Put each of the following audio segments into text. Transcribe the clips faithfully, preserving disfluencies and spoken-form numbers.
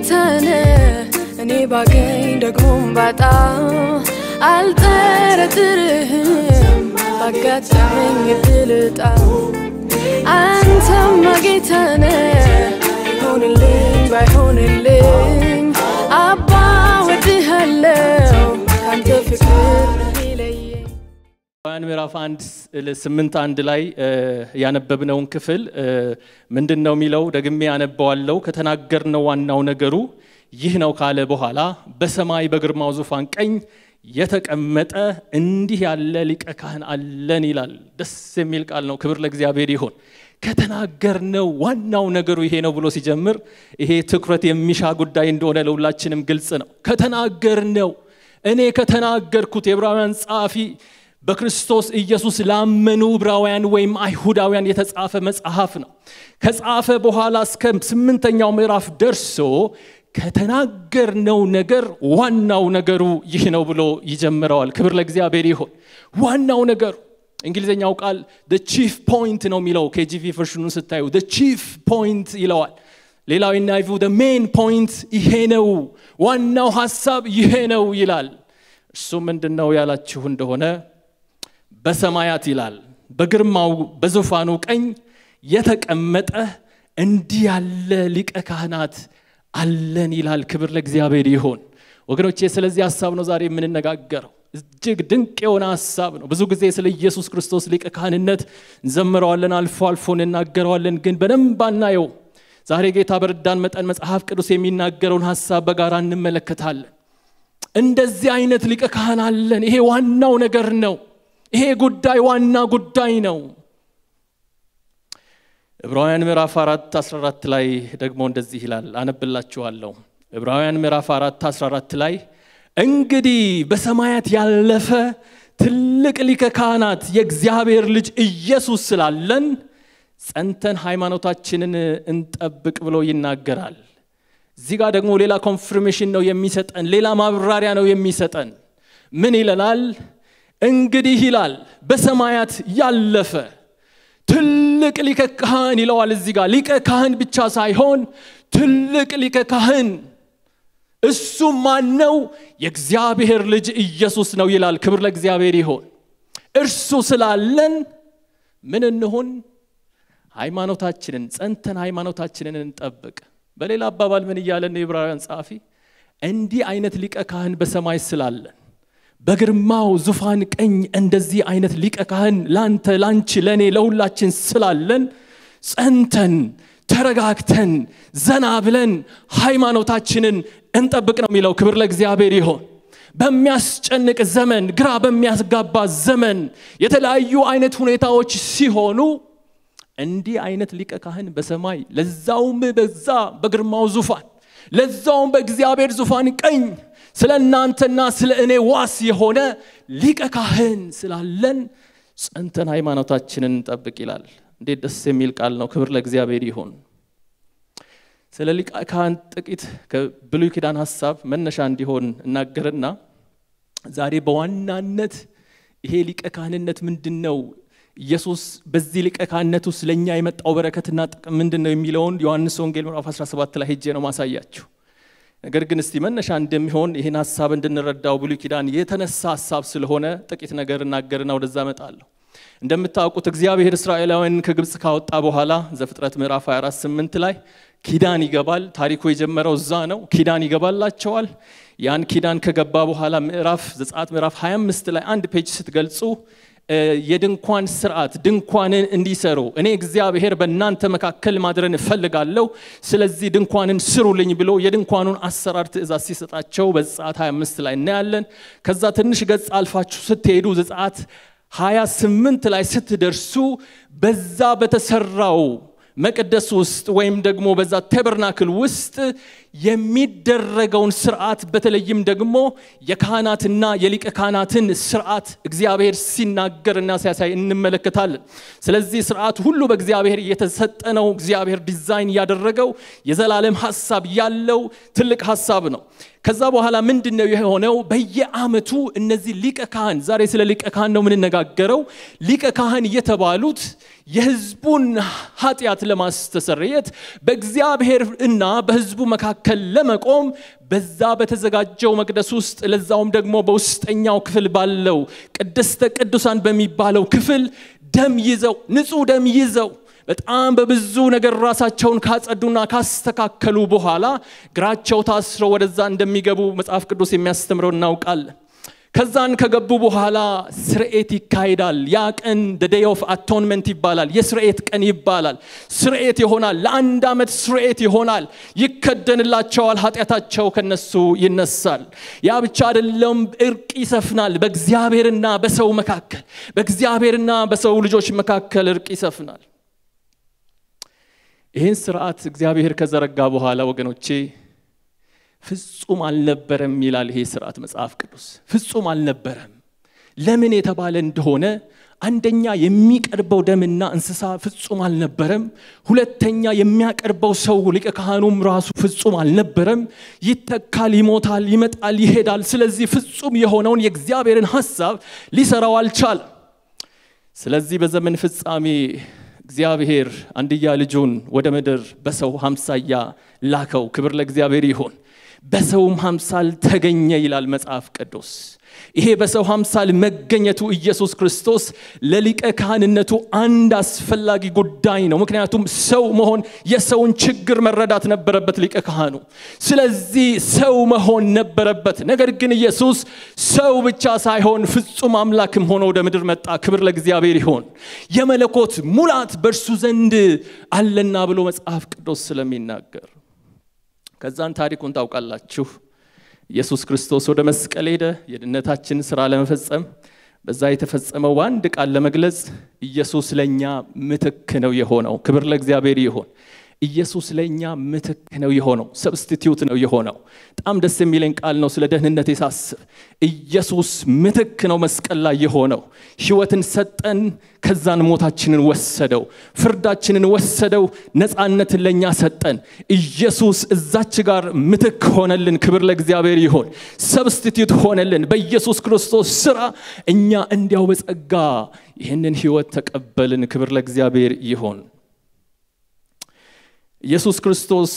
ጌታነ እኔ ባገኝ ደግሞ ባጣ አልጠረጥርህም ባጋጠመኝ ድልጣ አንተማ ጌታነ ይሆንልኝ ባይሆንልኝ አባ ወድሃለው ካንተ ፍቅር ይለየኝ ያን ምዕራፍ አንድ ለስምንት አንድ ላይ ያነበብነውን ክፍል ምንድነው የሚለው ደግሜ ያነባዋለው ከተናገርነው ዋናው ነገሩ ይህ ነው ካለ በኋላ በሰማይ በግርማው ዙፋን ቀኝ የተቀመጠ እንዲህ ያለ ሊቀ ካህን አለን ይላል ደስ የሚል ቃል ነው ክብር ለእግዚአብሔር ይሁን ከተናገርነው ዋናው ነገሩ ይሄ ነው ብሎ ሲጀምር ይሄ ትኩረት የሚሻ ጉዳይ እንደሆነ ለሁላችንም ግልጽ ነው ከተናገርነው እኔ ከተናገርኩት የዕብራውያን ጻፊ በክርስቶስ ኢየሱስ ላመኑ ዕብራውያን ወይም አይሁዳውያን የተጻፈ መጽሐፍ ነው ከጻፈ በኋላ እስከ ስምንተኛው ምዕራፍ ደርሶ ከተናገርነው ነገር ዋናው ነገሩ ይህ ነው ብሎ ይጀምራል ክብር ለእግዚአብሔር ይሁን ዋናው ነገሩ እንግሊዘኛው ቃል the chief point ነው የሚለው ኬጂቪ ቨርሽኑን ስታዩ the chief point ይለዋል ሌላው እናይፉ the main point ይሄ ነው ዋናው ሐሳብ ይሄ ነው ይላል እሱ ምንድነው ያላችሁ እንደሆነ በሰማያት ይላል በግርማው በዙፋኑ ቀኝ የተቀመጠ እንዲህ ያለ ሊቀ ካህናት አለን ይላል ክብር ለእግዚአብሔር ይሁን ወገኖቼ ስለዚህ ሐሳብ ነው ዛሬ የምንነጋገረው እጅግ ድንቅ የሆነ ሐሳብ ነው ብዙ ጊዜ ስለ ኢየሱስ ክርስቶስ ሊቀ ካህንነት እንዘምረዋለን አልፎ አልፎ እንናገረዋለን ግን በደንብ አናየው ዛሬ ጌታ በረዳን መጠን መጽሐፍ ቅዱስ የሚናገረውን ሐሳብ በጋራ እንመለከታለን እንደዚህ አይነት ሊቀ ካህን አለን ይሄ ዋናው ነገር ነው ይሄ ጉዳይ ዋና ጉዳይ ነው ዕብራውያን ምዕራፍ አራት አስራ አራት ላይ ደግሞ እንደዚህ ይላል አነብላችኋለሁ ዕብራውያን ምዕራፍ አራት አስራ አራት ላይ እንግዲህ በሰማያት ያለፈ ትልቅ ሊቀ ካህናት የእግዚአብሔር ልጅ ኢየሱስ ስላለን ጸንተን ሃይማኖታችንን እንጠብቅ ብሎ ይናገራል እዚህ ጋር ደግሞ ሌላ ኮንፈርሜሽን ነው የሚሰጠን ሌላ ማብራሪያ ነው የሚሰጠን ምን ይላል እንግዲህ ይላል በሰማያት ያለፈ ትልቅ ሊቀ ካህን ይለዋል እዚህ ጋር ሊቀ ካህን ብቻ ሳይሆን ትልቅ ሊቀ ካህን እሱ ማን ነው የእግዚአብሔር ልጅ ኢየሱስ ነው ይላል ክብር ለእግዚአብሔር ይሁን እርሱ ስላለን ምን እንሆን ሃይማኖታችንን ጸንተን ሃይማኖታችንን እንጠብቅ በሌላ አባባል ምን ይያለን የዕብራውያን ጻፊ እንዲህ አይነት ሊቀ ካህን በሰማይ ስላለን በግርማው ዙፋን ቀኝ እንደዚህ አይነት ሊቀ ካህን ላንተ ላንቺ ለኔ ለሁላችን ስላለን ጸንተን ተረጋግተን ዘና ብለን ሃይማኖታችንን እንጠብቅ ነው የሚለው ክብር ለእግዚአብሔር ይሁን በሚያስጨንቅ ዘመን ግራ በሚያስጋባ ዘመን የተለያዩ አይነት ሁኔታዎች ሲሆኑ እንዲህ አይነት ሊቀ ካህን በሰማይ ለዛውም በዛ በግርማው ዙፋን ለዛውም በእግዚአብሔር ዙፋን ቀኝ ስለናንተና ስለእኔ ዋስ የሆነ ሊቀ ካህን ስላለን ጸንተን ሃይማኖታችንን እንጠብቅ ይላል እንዴት ደስ የሚል ቃል ነው ክብር ለእግዚአብሔር ይሁን ስለ ሊቀ ካህን ጥቂት ከብሉይ ኪዳን ሐሳብ መነሻ እንዲሆን እናገርና ዛሬ በዋናነት ይሄ ሊቀ ካህንነት ምንድነው ኢየሱስ በዚህ ሊቀ ካህንነቱ ስለኛ የመጣው በረከትና ጥቅም ምንድነው የሚለውን ዮሐንስ ወንጌል ምዕራፍ አስራ ሰባት ላይ ሄጄ ነው ማሳያችሁ ነገር ግን እስቲ መነሻ እንደሚሆን ይሄን ሐሳብ እንድንረዳው ብሉይ ኪዳን የተነሳ ሐሳብ ስለሆነ ጥቂት ነገር እናገርና ወደዛ መጣለሁ እንደምታውቁት እግዚአብሔር እስራኤላውያን ከግብጽ ካወጣ በኋላ ዘፍጥረት ምዕራፍ ሃያ አራት ስምንት ላይ ኪዳን ይገባል ታሪኩ የጀመረው እዛ ነው ኪዳን ይገባላቸዋል ያን ኪዳን ከገባ በኋላ ምዕራፍ ዘጸአት ምዕራፍ ሃያ አምስት ላይ አንድ ፔጅ ስትገልጹ የድንኳን ሥርዓት ድንኳንን እንዲሰሩ እኔ እግዚአብሔር በእናንተ መካከል ማድረን እፈልጋለሁ ስለዚህ ድንኳንን ስሩልኝ ብሎ የድንኳኑን አሰራር ትእዛዝ ሲሰጣቸው በዘጸአት ሃያ አምስት ላይ እናያለን ከዛ ትንሽ ገጽ አልፋችሁ ስትሄዱ ዘጸአት ሃያ ስምንት ላይ ስትደርሱ በዛ በተሰራው መቅደስ ውስጥ ወይም ደግሞ በዛ ተበርናክል ውስጥ የሚደረገውን ሥርዓት በተለይም ደግሞ የካህናትና የሊቀ ካህናትን ሥርዓት እግዚአብሔር ሲናገርና ሲያሳይ እንመለከታለን ስለዚህ ሥርዓት ሁሉ በእግዚአብሔር የተሰጠነው እግዚአብሔር ዲዛይን ያደረገው የዘላለም ሐሳብ ያለው ትልቅ ሐሳብ ነው ከዛ በኋላ ምንድነው የሆነው በየዓመቱ እነዚህ ሊቀ ካህን ዛሬ ስለ ሊቀ ካህን ነው ምንነጋገረው ሊቀ ካህን የተባሉት የሕዝቡን ኃጢያት ለማስተሰረየት በእግዚአብሔርና በሕዝቡ መካከል መካከል ለመቆም በዛ በተዘጋጀው መቅደስ ውስጥ ለዛውም ደግሞ በውስጠኛው ክፍል ባለው ቅድስተ ቅዱሳን በሚባለው ክፍል ደም ይዘው ንጹህ ደም ይዘው በጣም በብዙ ነገር ራሳቸውን ካጸዱና ካስተካከሉ በኋላ ግራቸው ታስረው ወደዛ እንደሚገቡ መጽሐፍ ቅዱስ የሚያስተምረው እናውቃለን። ከዛን ከገቡ በኋላ ስርኤት ይካሄዳል። ያ ቀን the day of atonement ይባላል። የስርኤት ቀን ይባላል። ስርኤት ይሆናል። ለአንድ ዓመት ስርኤት ይሆናል። ይከደንላቸዋል። ኃጢአታቸው ከነሱ ይነሳል። ያ ብቻ አይደለም፣ እርቅ ይሰፍናል በእግዚአብሔርና በሰው መካከል። በእግዚአብሔርና በሰው ልጆች መካከል እርቅ ይሰፍናል። ይህን ስርዓት እግዚአብሔር ከዘረጋ በኋላ ወገኖቼ ፍጹም አልነበረም ይላል ይሄ ስርዓት መጽሐፍ ቅዱስ። ፍጹም አልነበረም። ለምን የተባለ እንደሆነ አንደኛ የሚቀርበው ደምና እንስሳ ፍጹም አልነበረም። ሁለተኛ የሚያቀርበው ሰው ሊቀ ካህኑም ራሱ ፍጹም አልነበረም። ይተካል፣ ይሞታል፣ ይመጣል፣ ይሄዳል። ስለዚህ ፍጹም የሆነውን የእግዚአብሔርን ሐሳብ ሊሰራው አልቻለም። ስለዚህ በዘመን ፍጻሜ እግዚአብሔር አንድያ ልጁን ወደ ምድር በሰው ሐምሳያ ላከው። ክብር ለእግዚአብሔር ይሁን። በሰውም ሐምሳል ተገኘ ይላል መጽሐፍ ቅዱስ። ይሄ በሰው ሐምሳል መገኘቱ ኢየሱስ ክርስቶስ ለሊቀ ካህንነቱ አንድ አስፈላጊ ጉዳይ ነው። ምክንያቱም ሰው መሆን የሰውን ችግር መረዳት ነበረበት ሊቀ ካህኑ። ስለዚህ ሰው መሆን ነበረበት። ነገር ግን ኢየሱስ ሰው ብቻ ሳይሆን ፍጹም አምላክም ሆኖ ወደ ምድር መጣ። ክብር ለእግዚአብሔር ይሁን። የመለኮት ሙላት በእርሱ ዘንድ አለና ብሎ መጽሐፍ ቅዱስ ስለሚናገር ከዛን ታሪኩን ታውቃላችሁ። ኢየሱስ ክርስቶስ ወደ መስቀል ሄደ የድነታችን ሥራ ለመፈጸም። በዛ የተፈጸመው አንድ ቃል ለመግለጽ ኢየሱስ ለኛ ምትክ ነው የሆነው። ክብር ለእግዚአብሔር ይሁን። ኢየሱስ ለኛ ምትክ ነው የሆነው፣ ሰብስቲቲዩት ነው የሆነው። በጣም ደስ የሚለኝ ቃል ነው ስለ ደህንነት ሳስብ። ኢየሱስ ምትክ ነው መስቀል ላይ የሆነው። ሕይወትን ሰጠን፣ ከዛን ሞታችንን ወሰደው፣ ፍርዳችንን ወሰደው፣ ነፃነትን ለኛ ሰጠን። ኢየሱስ እዛች ጋር ምትክ ሆነልን። ክብር ለእግዚአብሔር ይሁን። ሰብስቲቲዩት ሆነልን። በኢየሱስ ክርስቶስ ሥራ እኛ እንዲያው በጸጋ ይህንን ሕይወት ተቀበልን። ክብር ለእግዚአብሔር ይሁን። ኢየሱስ ክርስቶስ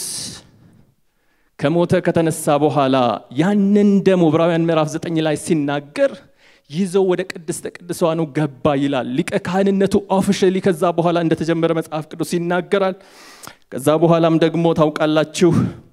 ከሞተ ከተነሳ በኋላ ያንን ደም ዕብራውያን ምዕራፍ ዘጠኝ ላይ ሲናገር ይዘው ወደ ቅድስተ ቅዱሳኑ ገባ ይላል። ሊቀ ካህንነቱ ኦፊሻሊ ከዛ በኋላ እንደተጀመረ መጽሐፍ ቅዱስ ይናገራል። ከዛ በኋላም ደግሞ ታውቃላችሁ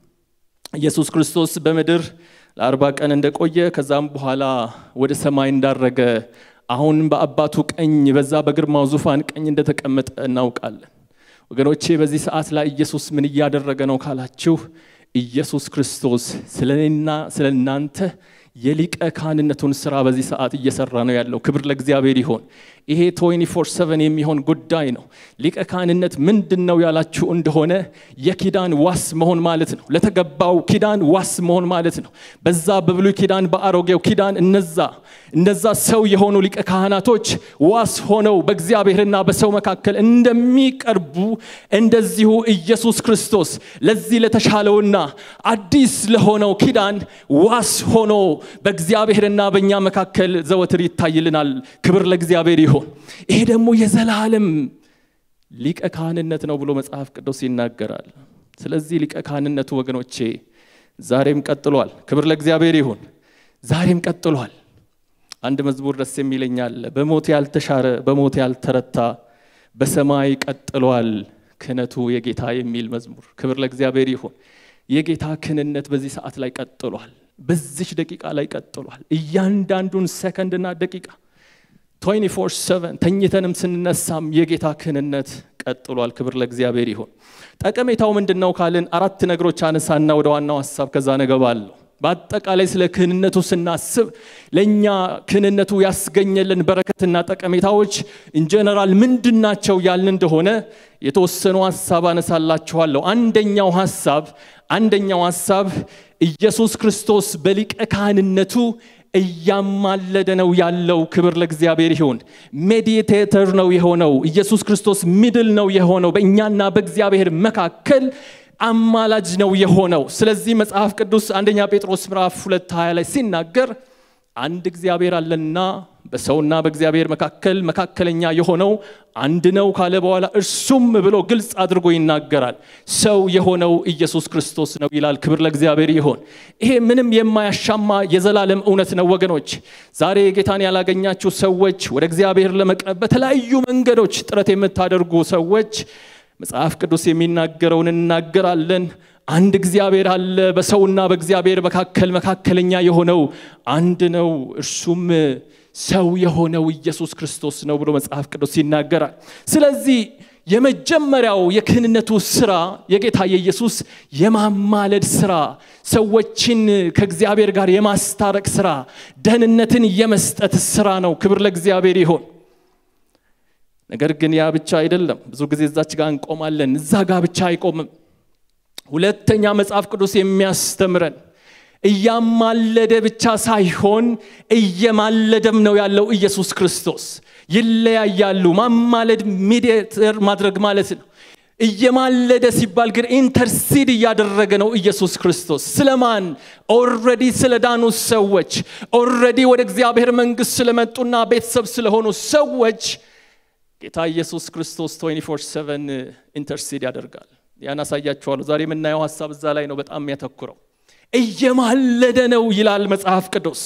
ኢየሱስ ክርስቶስ በምድር ለአርባ ቀን እንደቆየ ከዛም በኋላ ወደ ሰማይ እንዳረገ አሁን በአባቱ ቀኝ በዛ በግርማው ዙፋን ቀኝ እንደተቀመጠ እናውቃለን። ወገኖቼ በዚህ ሰዓት ላይ ኢየሱስ ምን ያደረገ ነው ካላችሁ ኢየሱስ ክርስቶስ ስለኔና ስለናንተ የሊቀ ካህንነቱን ሥራ በዚህ ሰዓት እየሰራ ነው ያለው። ክብር ለእግዚአብሔር ይሁን። ይሄ twenty four seven የሚሆን ጉዳይ ነው። ሊቀ ካህንነት ምንድነው ያላችሁ እንደሆነ የኪዳን ዋስ መሆን ማለት ነው። ለተገባው ኪዳን ዋስ መሆን ማለት ነው። በዛ በብሉይ ኪዳን በአሮጌው ኪዳን እነዛ እነዛ ሰው የሆኑ ሊቀ ካህናቶች ዋስ ሆነው በእግዚአብሔርና በሰው መካከል እንደሚቀርቡ እንደዚሁ ኢየሱስ ክርስቶስ ለዚህ ለተሻለውና አዲስ ለሆነው ኪዳን ዋስ ሆኖ በእግዚአብሔርና በእኛ መካከል ዘወትር ይታይልናል። ክብር ለእግዚአብሔር ይሁን። ይሄ ደግሞ የዘላለም ሊቀ ካህንነት ነው ብሎ መጽሐፍ ቅዱስ ይናገራል። ስለዚህ ሊቀ ካህንነቱ ወገኖቼ ዛሬም ቀጥሏል። ክብር ለእግዚአብሔር ይሁን። ዛሬም ቀጥሏል። አንድ መዝሙር ደስ የሚለኛል። በሞት ያልተሻረ በሞት ያልተረታ በሰማይ ቀጥሏል ክህነቱ የጌታ የሚል መዝሙር። ክብር ለእግዚአብሔር ይሁን። የጌታ ክህንነት በዚህ ሰዓት ላይ ቀጥሏል። በዚህ ደቂቃ ላይ ቀጥሏል። እያንዳንዱን ሰከንድና ደቂቃ twenty four seven ተኝተንም ስንነሳም የጌታ ክህንነት ቀጥሏል። ክብር ለእግዚአብሔር ይሁን። ጠቀሜታው ምንድነው ካልን አራት ነገሮች አነሳና ወደ ዋናው ሐሳብ ከዛ ነገባለሁ። በአጠቃላይ ስለ ክህንነቱ ስናስብ ለኛ ክህንነቱ ያስገኘልን በረከትና ጠቀሜታዎች ኢን ጀነራል ምንድናቸው ያልን እንደሆነ የተወሰኑ ሐሳብ አነሳላችኋለሁ። አንደኛው ሐሳብ አንደኛው ሐሳብ ኢየሱስ ክርስቶስ በሊቀ ካህንነቱ እያማለደ ነው ያለው። ክብር ለእግዚአብሔር ይሁን። ሜዲዬተር ነው የሆነው ኢየሱስ ክርስቶስ። ሚድል ነው የሆነው በእኛና በእግዚአብሔር መካከል አማላጅ ነው የሆነው። ስለዚህ መጽሐፍ ቅዱስ አንደኛ ጴጥሮስ ምዕራፍ ሁለት ሃያ ላይ ሲናገር አንድ እግዚአብሔር አለና በሰውና በእግዚአብሔር መካከል መካከለኛ የሆነው አንድ ነው ካለ በኋላ እርሱም ብሎ ግልጽ አድርጎ ይናገራል። ሰው የሆነው ኢየሱስ ክርስቶስ ነው ይላል። ክብር ለእግዚአብሔር ይሁን። ይሄ ምንም የማያሻማ የዘላለም እውነት ነው ወገኖች። ዛሬ ጌታን ያላገኛችሁ ሰዎች ወደ እግዚአብሔር ለመቅረብ በተለያዩ መንገዶች ጥረት የምታደርጉ ሰዎች መጽሐፍ ቅዱስ የሚናገረውን እናገራለን። አንድ እግዚአብሔር አለ፣ በሰውና በእግዚአብሔር መካከል መካከለኛ የሆነው አንድ ነው፣ እርሱም ሰው የሆነው ኢየሱስ ክርስቶስ ነው ብሎ መጽሐፍ ቅዱስ ይናገራል። ስለዚህ የመጀመሪያው የክህነቱ ስራ የጌታ የኢየሱስ የማማለድ ስራ፣ ሰዎችን ከእግዚአብሔር ጋር የማስታረቅ ስራ፣ ደህንነትን የመስጠት ስራ ነው። ክብር ለእግዚአብሔር ይሁን። ነገር ግን ያ ብቻ አይደለም። ብዙ ጊዜ እዛች ጋር እንቆማለን። እዛ ጋር ብቻ አይቆምም። ሁለተኛ መጽሐፍ ቅዱስ የሚያስተምረን እያማለደ ብቻ ሳይሆን እየማለደም ነው ያለው ኢየሱስ ክርስቶስ። ይለያያሉ። ማማለድ ሚዲየተር ማድረግ ማለት ነው። እየማለደ ሲባል ግን ኢንተርሲድ እያደረገ ነው ኢየሱስ ክርስቶስ። ስለማን? ኦልሬዲ ስለዳኑ ሰዎች፣ ኦልሬዲ ወደ እግዚአብሔር መንግስት ስለመጡና ቤተሰብ ስለሆኑ ሰዎች ጌታ ኢየሱስ ክርስቶስ twenty four seven ኢንተርሲድ ያደርጋል። ያን አሳያችኋለሁ። ዛሬ የምናየው ሐሳብ እዛ ላይ ነው በጣም የሚያተኩረው። እየማለደ ነው ይላል መጽሐፍ ቅዱስ።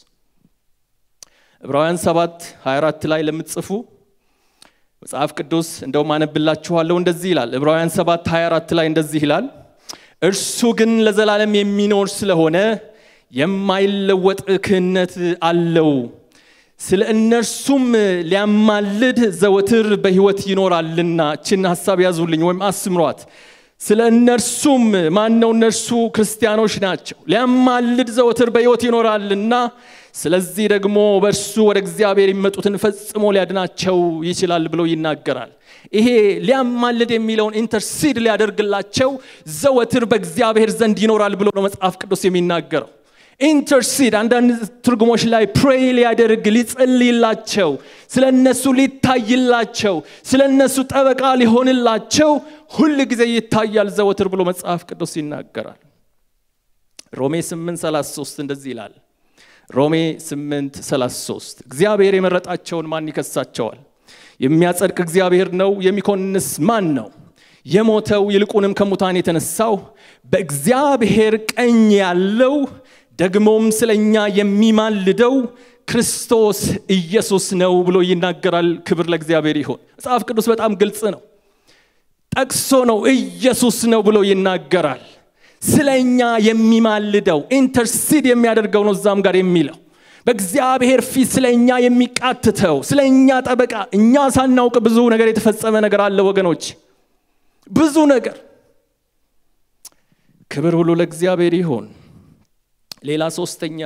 ዕብራውያን seven twenty-four ላይ ለምትጽፉ መጽሐፍ ቅዱስ እንደውም አነብላችኋለሁ። እንደዚህ ይላል። ዕብራውያን seven twenty-four ላይ እንደዚህ ይላል፣ እርሱ ግን ለዘላለም የሚኖር ስለሆነ የማይለወጥ ክህነት አለው፣ ስለ እነርሱም ሊያማልድ ዘወትር በሕይወት ይኖራልና። እቺን ሐሳብ ያዙልኝ ወይም አስምሯት። ስለ እነርሱም ማን ነው? እነርሱ ክርስቲያኖች ናቸው። ሊያማልድ ዘወትር በሕይወት ይኖራልና ስለዚህ ደግሞ በእርሱ ወደ እግዚአብሔር የሚመጡትን ፈጽሞ ሊያድናቸው ይችላል ብሎ ይናገራል። ይሄ ሊያማልድ የሚለውን ኢንተርሲድ ሊያደርግላቸው ዘወትር በእግዚአብሔር ዘንድ ይኖራል ብሎ ነው መጽሐፍ ቅዱስ የሚናገረው። ኢንተርሲድ አንዳንድ ትርጉሞች ላይ ፕሬይ ሊያደርግ ሊጸልይላቸው፣ ስለነሱ ሊታይላቸው፣ ስለነሱ ጠበቃ ሊሆንላቸው ሁሉ ጊዜ ይታያል ዘወትር ብሎ መጽሐፍ ቅዱስ ይናገራል። ሮሜ eight thirty-three እንደዚህ ይላል። ሮሜ eight thirty-three እግዚአብሔር የመረጣቸውን ማን ይከሳቸዋል? የሚያጸድቅ እግዚአብሔር ነው። የሚኮንንስ ማን ነው? የሞተው ይልቁንም ከሙታን የተነሳው በእግዚአብሔር ቀኝ ያለው ደግሞም ስለኛ የሚማልደው ክርስቶስ ኢየሱስ ነው ብሎ ይናገራል። ክብር ለእግዚአብሔር ይሁን። መጽሐፍ ቅዱስ በጣም ግልጽ ነው። ጠቅሶ ነው ኢየሱስ ነው ብሎ ይናገራል። ስለኛ የሚማልደው ኢንተርሲድ የሚያደርገው ነው እዛም ጋር የሚለው። በእግዚአብሔር ፊት ስለኛ የሚቃትተው፣ ስለኛ ጠበቃ። እኛ ሳናውቅ ብዙ ነገር የተፈጸመ ነገር አለ ወገኖች፣ ብዙ ነገር። ክብር ሁሉ ለእግዚአብሔር ይሁን። ሌላ ሶስተኛ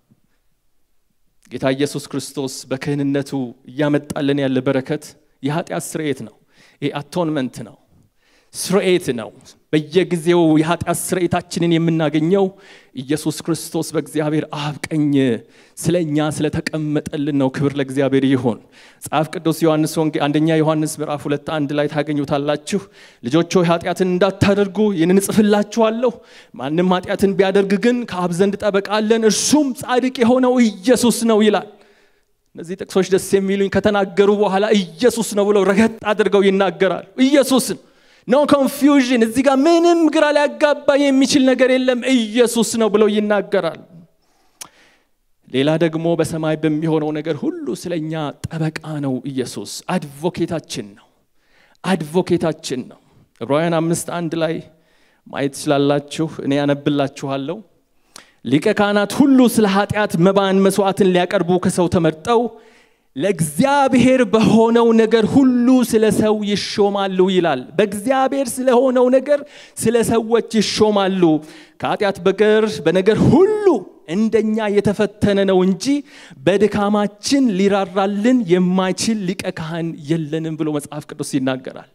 ጌታ ኢየሱስ ክርስቶስ በክህነቱ ያመጣልን ያለ በረከት የኃጢአት ስርየት ነው። ይሄ አቶንመንት ነው፣ ስርየት ነው። በየጊዜው የኃጢአት ስርየታችንን የምናገኘው ኢየሱስ ክርስቶስ በእግዚአብሔር አብ ቀኝ ስለኛ ስለተቀመጠልን ነው። ክብር ለእግዚአብሔር ይሁን። መጽሐፍ ቅዱስ ዮሐንስ ወንጌል አንደኛ ዮሐንስ ምዕራፍ two one ላይ ታገኙታላችሁ። ልጆች ሆይ ኃጢአትን እንዳታደርጉ ይህንን እጽፍላችኋለሁ፣ ማንም ኃጢአትን ቢያደርግ ግን ከአብ ዘንድ ጠበቃ አለን፣ እርሱም ጻድቅ የሆነው ኢየሱስ ነው ይላል። እነዚህ ጥቅሶች ደስ የሚሉኝ ከተናገሩ በኋላ ኢየሱስ ነው ብለው ረገጥ አድርገው ይናገራሉ። ኢየሱስን no confusion። እዚህ ጋር ምንም ግራ ሊያጋባ የሚችል ነገር የለም። ኢየሱስ ነው ብለው ይናገራል። ሌላ ደግሞ በሰማይ በሚሆነው ነገር ሁሉ ስለኛ ጠበቃ ነው። ኢየሱስ አድቮኬታችን ነው፣ አድቮኬታችን ነው። ዕብራውያን five one ላይ ማየት ስላላችሁ እኔ ያነብላችኋለሁ። ሊቀ ካህናት ሁሉ ስለ ኃጢአት መባን መስዋዕትን ሊያቀርቡ ከሰው ተመርጠው ለእግዚአብሔር በሆነው ነገር ሁሉ ስለ ሰው ይሾማሉ ይላል። በእግዚአብሔር ስለሆነው ነገር ስለ ሰዎች ይሾማሉ። ከኃጢአት በቀር በነገር ሁሉ እንደኛ የተፈተነ ነው እንጂ በድካማችን ሊራራልን የማይችል ሊቀ ካህን የለንም ብሎ መጽሐፍ ቅዱስ ይናገራል።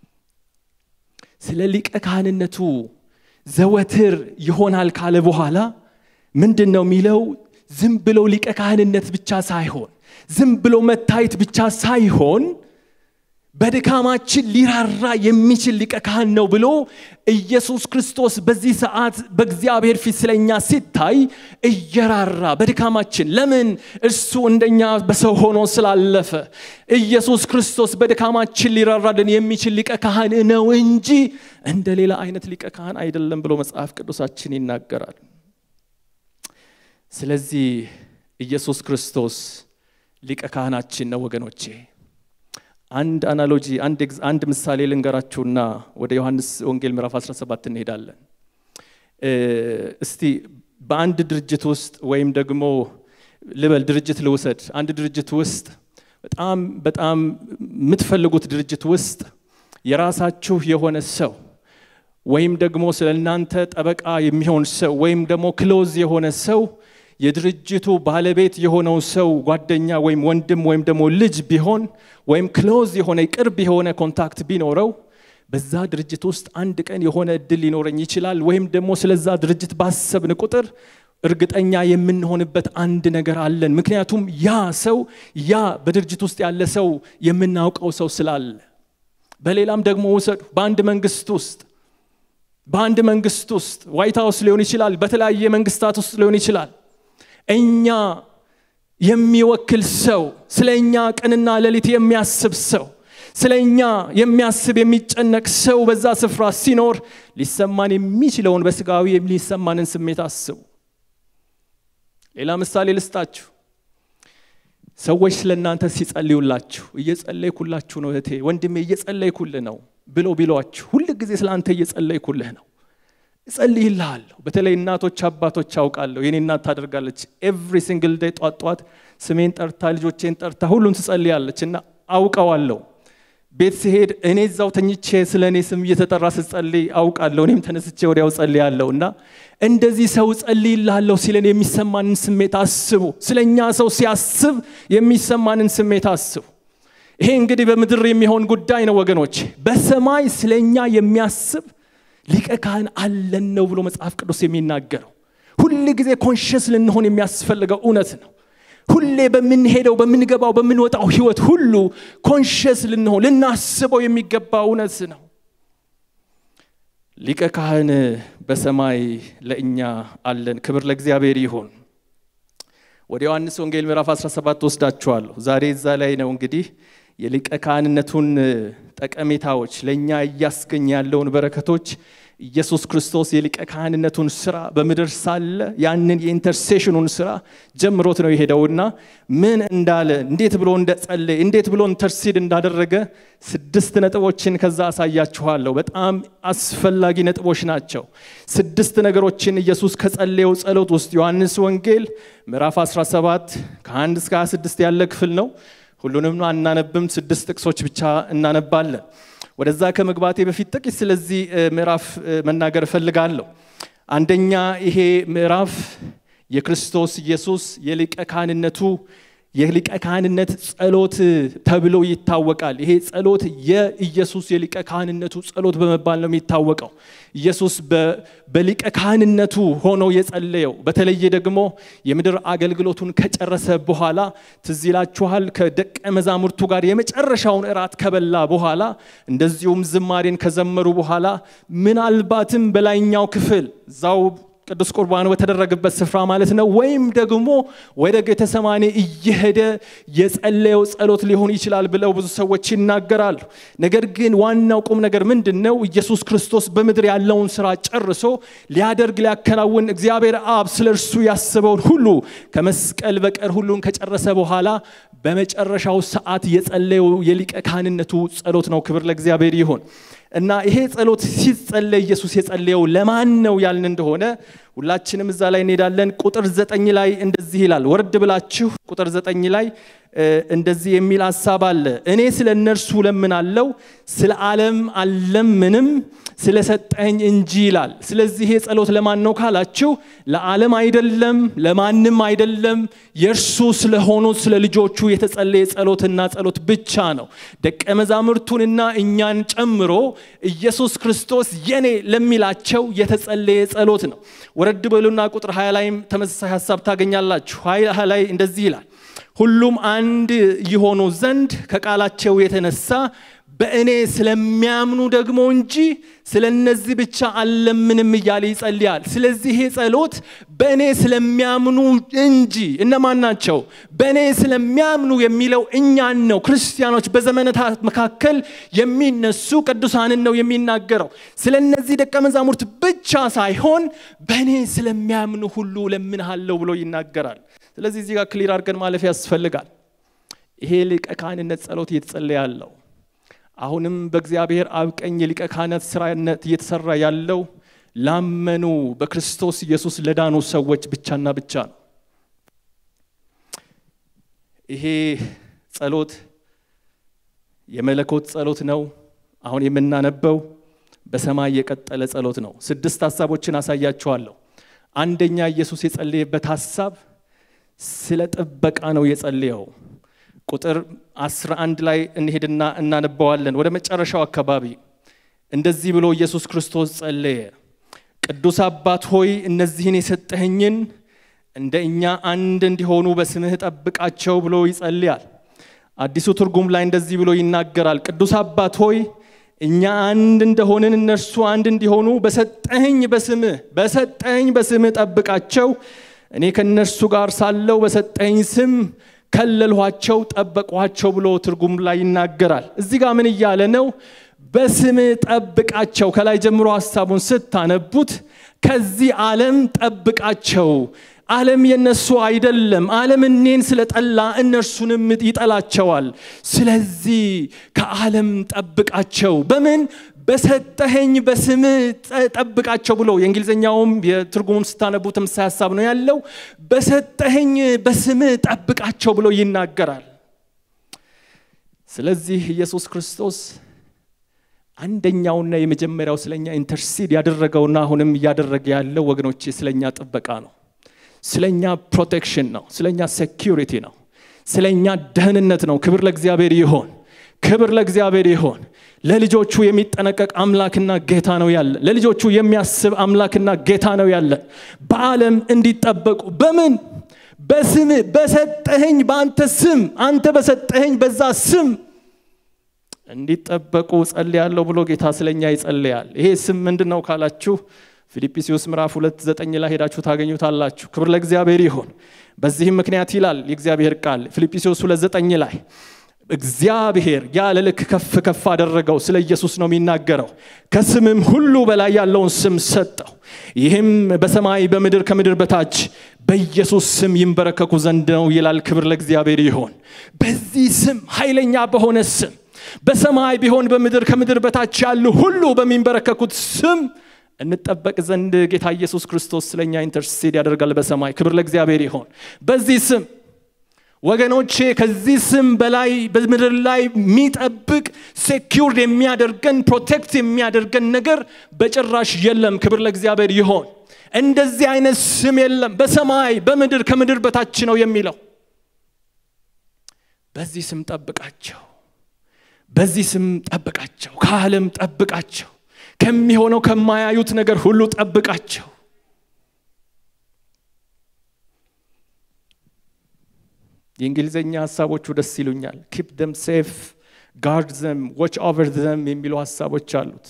ስለ ሊቀ ካህንነቱ ዘወትር ይሆናል ካለ በኋላ ምንድነው የሚለው? ዝም ብሎ ሊቀ ካህንነት ብቻ ሳይሆን፣ ዝም ብሎ መታየት ብቻ ሳይሆን በድካማችን ሊራራ የሚችል ሊቀ ካህን ነው ብሎ ኢየሱስ ክርስቶስ በዚህ ሰዓት በእግዚአብሔር ፊት ስለኛ ሲታይ እየራራ በድካማችን ለምን እርሱ እንደኛ በሰው ሆኖ ስላለፈ ኢየሱስ ክርስቶስ በድካማችን ሊራራልን የሚችል ሊቀ ካህን ነው እንጂ እንደ ሌላ አይነት ሊቀ ካህን አይደለም ብሎ መጽሐፍ ቅዱሳችን ይናገራል። ስለዚህ ኢየሱስ ክርስቶስ ሊቀ ካህናችን ነው ወገኖቼ። አንድ አናሎጂ አንድ አንድ ምሳሌ ልንገራችሁና ወደ ዮሐንስ ወንጌል ምዕራፍ አስራ ሰባት እንሄዳለን። እስቲ በአንድ ድርጅት ውስጥ ወይም ደግሞ ልበል ድርጅት ልውሰድ አንድ ድርጅት ውስጥ በጣም በጣም የምትፈልጉት ድርጅት ውስጥ የራሳችሁ የሆነ ሰው ወይም ደግሞ ስለናንተ ጠበቃ የሚሆን ሰው ወይም ደግሞ ክሎዝ የሆነ ሰው የድርጅቱ ባለቤት የሆነው ሰው ጓደኛ ወይም ወንድም ወይም ደግሞ ልጅ ቢሆን ወይም ክሎዝ የሆነ ቅርብ የሆነ ኮንታክት ቢኖረው በዛ ድርጅት ውስጥ አንድ ቀን የሆነ እድል ሊኖረኝ ይችላል ወይም ደግሞ ስለዛ ድርጅት ባሰብን ቁጥር እርግጠኛ የምንሆንበት አንድ ነገር አለን። ምክንያቱም ያ ሰው ያ በድርጅት ውስጥ ያለ ሰው የምናውቀው ሰው ስላለ። በሌላም ደግሞ ወሰዱ በአንድ መንግስት ውስጥ በአንድ መንግስት ውስጥ ዋይት ሃውስ ሊሆን ይችላል በተለያየ መንግስታት ውስጥ ሊሆን ይችላል እኛ የሚወክል ሰው ስለኛ ቀንና ሌሊት የሚያስብ ሰው ስለኛ የሚያስብ የሚጨነቅ ሰው በዛ ስፍራ ሲኖር ሊሰማን የሚችለውን በስጋዊ የሚሰማንን ስሜት አስቡ። ሌላ ምሳሌ ልስጣችሁ። ሰዎች ስለናንተ ሲጸልዩላችሁ እየጸለይኩላችሁ ነው እህቴ ወንድሜ እየጸለይኩልህ ነው ብሎ ቢሏችሁ ሁሉ ጊዜ ስለአንተ እየጸለይኩልህ ነው እጸልይልሃለሁ። በተለይ እናቶች አባቶች አውቃለሁ የኔ እናት ታደርጋለች ኤቭሪ ሲንግል ዴይ ጧት ጧት ስሜን ጠርታ ልጆቼን ጠርታ ሁሉን ትጸልያለችና አውቀዋለሁ። ቤት ሲሄድ እኔ እዛው ተኝቼ ስለኔ ስም እየተጠራ ስጸልይ አውቃለሁ። እኔም ተነስቼ ወዲያው ጸልያለሁና እንደዚህ ሰው ጸልይልሃለሁ ሲለን የሚሰማንን ስሜት አስቡ። ስለኛ ሰው ሲያስብ የሚሰማንን ስሜት አስቡ። ይሄ እንግዲህ በምድር የሚሆን ጉዳይ ነው ወገኖች። በሰማይ ስለኛ የሚያስብ ሊቀ ካህን አለን ነው ብሎ መጽሐፍ ቅዱስ የሚናገረው። ሁሉ ጊዜ ኮንሺየስ ልንሆን የሚያስፈልገው እውነት ነው። ሁሌ በመንሄደው በመንገባው በመንወጣው ህይወት ሁሉ ኮንሺየስ ልንሆን ልናስበው የሚገባው እውነት ነው። ሊቀ ካህን በሰማይ ለእኛ አለን። ክብር ለእግዚአብሔር ይሁን። ወደ ዮሐንስ ወንጌል ምዕራፍ አስራ ሰባት ወስዳችኋለሁ። ዛሬ እዛ ላይ ነው እንግዲህ የሊቀ ካህንነቱን ጠቀሜታዎች ለኛ ያስገኝ ያለውን በረከቶች ኢየሱስ ክርስቶስ የሊቀ ካህንነቱን ስራ በመድር ሳለ ያንን የኢንተርሴሽኑን ስራ ጀምሮት ነው የሄደውና ምን እንዳለ እንዴት ብሎ እንደጸለየ እንዴት ብሎ ኢንተርሲድ እንዳደረገ ስድስት ነጥቦችን ከዛ አሳያችኋለሁ። በጣም አስፈላጊ ነጥቦች ናቸው። ስድስት ነገሮችን ኢየሱስ ከጸለየው ጸሎት ውስጥ ዮሐንስ ወንጌል ምዕራፍ አስራ ሰባት ከአንድ እስከ ሃያ ስድስት ያለ ክፍል ነው። ሁሉንም አናነብም ስድስት ጥቅሶች ብቻ እናነባለን። ወደዛ ከመግባቴ በፊት ጥቂት ስለዚህ ምዕራፍ መናገር ፈልጋለሁ። አንደኛ ይሄ ምዕራፍ የክርስቶስ ኢየሱስ የሊቀ ካህንነቱ የሊቀ ካህንነት ጸሎት ተብሎ ይታወቃል። ይሄ ጸሎት የኢየሱስ የሊቀ ካህንነቱ ጸሎት በመባል ነው የሚታወቀው። ኢየሱስ በሊቀ ካህንነቱ ሆኖ የጸለየው በተለየ ደግሞ የምድር አገልግሎቱን ከጨረሰ በኋላ ትዝ ይላችኋል ከደቀ መዛሙርቱ ጋር የመጨረሻውን እራት ከበላ በኋላ እንደዚሁም ዝማሬን ከዘመሩ በኋላ ምናልባትም በላይኛው ክፍል ዛው ቅዱስ ቁርባኑ በተደረገበት ስፍራ ማለት ነው ወይም ደግሞ ወደ ጌተሰማኒ እየሄደ የጸለየው ጸሎት ሊሆን ይችላል ብለው ብዙ ሰዎች ይናገራሉ። ነገር ግን ዋናው ቁም ነገር ምንድነው? ኢየሱስ ክርስቶስ በምድር ያለውን ስራ ጨርሶ ሊያደርግ ሊያከናውን እግዚአብሔር አብ ስለርሱ ያስበውን ሁሉ ከመስቀል በቀር ሁሉን ከጨረሰ በኋላ በመጨረሻው ሰዓት የጸለየው የሊቀ ካህንነቱ ጸሎት ነው። ክብር ለእግዚአብሔር ይሁን። እና ይሄ ጸሎት ሲጸለይ ኢየሱስ የጸለየው ለማን ነው ያልን እንደሆነ ሁላችንም እዛ ላይ እንሄዳለን። ቁጥር ዘጠኝ ላይ እንደዚህ ይላል። ወርድ ብላችሁ ቁጥር ዘጠኝ ላይ እንደዚህ የሚል ሐሳብ አለ። እኔ ስለ እነርሱ ለምናለው ስለ ዓለም አለምንም ስለሰጠኝ እንጂ ይላል። ስለዚህ ይሄ ጸሎት ለማን ነው ካላችሁ ለዓለም አይደለም ለማንም አይደለም የርሱ ስለሆኑ ስለ ልጆቹ የተጸለየ ጸሎትና ጸሎት ብቻ ነው። ደቀ መዛሙርቱንና እኛን ጨምሮ ኢየሱስ ክርስቶስ የኔ ለሚላቸው የተጸለየ ጸሎት ነው። ወረድ በሉና ቁጥር ሃያ ላይም ተመሳሳይ ሐሳብ ታገኛላችሁ። ሃያ ላይ እንደዚህ ይላል። ሁሉም አንድ ይሆኑ ዘንድ ከቃላቸው የተነሳ በእኔ ስለሚያምኑ ደግሞ እንጂ ስለነዚህ ብቻ አለምንም እያለ ይጸልያል ስለዚህ ይሄ ጸሎት በእኔ ስለሚያምኑ እንጂ እነማን ናቸው በእኔ ስለሚያምኑ የሚለው እኛን ነው ክርስቲያኖች በዘመናት መካከል የሚነሱ ቅዱሳንን ነው የሚናገረው ስለነዚህ ደቀ መዛሙርት ብቻ ሳይሆን በእኔ ስለሚያምኑ ሁሉ ለምንሃለው ብሎ ይናገራል ስለዚህ እዚህ ጋር ክሊር አድርገን ማለፍ ያስፈልጋል ይሄ ሊቀ ካህንነት ጸሎት እየተጸለየ ያለው አሁንም በእግዚአብሔር አብ ቀኝ ሊቀ ካህናት ስራነት እየተሰራ ያለው ላመኑ በክርስቶስ ኢየሱስ ለዳኑ ሰዎች ብቻና ብቻ ነው ይሄ ጸሎት የመለኮት ጸሎት ነው አሁን የምናነበው በሰማይ የቀጠለ ጸሎት ነው ስድስት ሐሳቦችን አሳያችኋለሁ አንደኛ ኢየሱስ የጸለየበት ሐሳብ ስለ ጥበቃ ነው የጸለየው ቁጥር አስራ አንድ ላይ እንሄድና እናነባዋለን ወደ መጨረሻው አካባቢ እንደዚህ ብሎ ኢየሱስ ክርስቶስ ጸለየ ቅዱስ አባት ሆይ እነዚህን የሰጠኸኝን እንደኛ አንድ እንዲሆኑ በስምህ ጠብቃቸው ብሎ ይጸልያል አዲሱ ትርጉም ላይ እንደዚህ ብሎ ይናገራል ቅዱስ አባት ሆይ እኛ አንድ እንደሆንን እነርሱ አንድ እንዲሆኑ በሰጠኸኝ በስምህ በሰጠኸኝ በስምህ ጠብቃቸው እኔ ከነርሱ ጋር ሳለው በሰጠኸኝ ስም ከለልኋቸው ጠበቋቸው ብሎ ትርጉም ላይ ይናገራል እዚህ ጋር ምን ይያለ ነው በስም ጠብቃቸው ከላይ ጀምሮ ሐሳቡን ስታነቡት ከዚህ ዓለም ጠብቃቸው ዓለም የነሱ አይደለም ዓለም እኔን ስለጠላ እነርሱንም ይጠላቸዋል ስለዚህ ከዓለም ጠብቃቸው በምን በሰጠኸኝ በስም ጠብቃቸው ብሎ የእንግሊዘኛውም የትርጉሙም ስታነቡትም ሐሳብ ነው ያለው በሰጠኸኝ በስም ጠብቃቸው ብሎ ይናገራል ስለዚህ ኢየሱስ ክርስቶስ አንደኛውና የመጀመሪያው ስለኛ ኢንተርሲድ ያደረገውና አሁንም ያደረገ ያለው ወገኖቼ ስለኛ ጥበቃ ነው ስለኛ ፕሮቴክሽን ነው ስለኛ ሴኩሪቲ ነው ስለኛ ደህንነት ነው ክብር ለእግዚአብሔር ይሁን ክብር ለእግዚአብሔር ይሁን ለልጆቹ የሚጠነቀቅ አምላክና ጌታ ነው ያለ ለልጆቹ የሚያስብ አምላክና ጌታ ነው ያለ በዓለም እንዲጠበቁ በምን በስም በሰጠኸኝ በአንተ ስም አንተ በሰጠኸኝ በዛ ስም እንዲጠበቁ ጸልያለሁ ብሎ ጌታ ስለኛ ይጸልያል ይሄ ስም ምንድነው ካላችሁ ፊልጵስዩስ ምዕራፍ ሁለት ዘጠኝ ላይ ሄዳችሁ ታገኙታላችሁ ክብር ለእግዚአብሔር ይሁን በዚህም ምክንያት ይላል የእግዚአብሔር ቃል ፊልጵስዩስ ሁለት ዘጠኝ ላይ እግዚአብሔር ያለ ልክ ከፍ ከፍ አደረገው ስለ ኢየሱስ ነው የሚናገረው ከስምም ሁሉ በላይ ያለውን ስም ሰጠው ይህም በሰማይ በምድር ከምድር በታች በኢየሱስ ስም ይንበረከኩ ዘንድ ነው ይላል ክብር ለእግዚአብሔር ይሁን በዚህ ስም ኃይለኛ በሆነ ስም በሰማይ ቢሆን በምድር ከምድር በታች ያሉ ሁሉ በሚንበረከኩት ስም እንጠበቅ ዘንድ ጌታ ኢየሱስ ክርስቶስ ስለኛ ኢንተርሲድ ያደርጋል በሰማይ ክብር ለእግዚአብሔር ይሁን በዚህ ስም ወገኖቼ ከዚህ ስም በላይ በምድር ላይ የሚጠብቅ ሴኩርድ የሚያደርገን ፕሮቴክት የሚያደርገን ነገር በጭራሽ የለም ክብር ለእግዚአብሔር ይሁን እንደዚህ አይነት ስም የለም በሰማይ በምድር ከምድር በታች ነው የሚለው በዚህ ስም ጠብቃቸው በዚህ ስም ጠብቃቸው ከዓለም ጠብቃቸው ከሚሆነው ከማያዩት ነገር ሁሉ ጠብቃቸው የእንግሊዘኛ ሐሳቦቹ ደስ ይሉኛል keep them safe guard them watch over them የሚሉ ሐሳቦች አሉት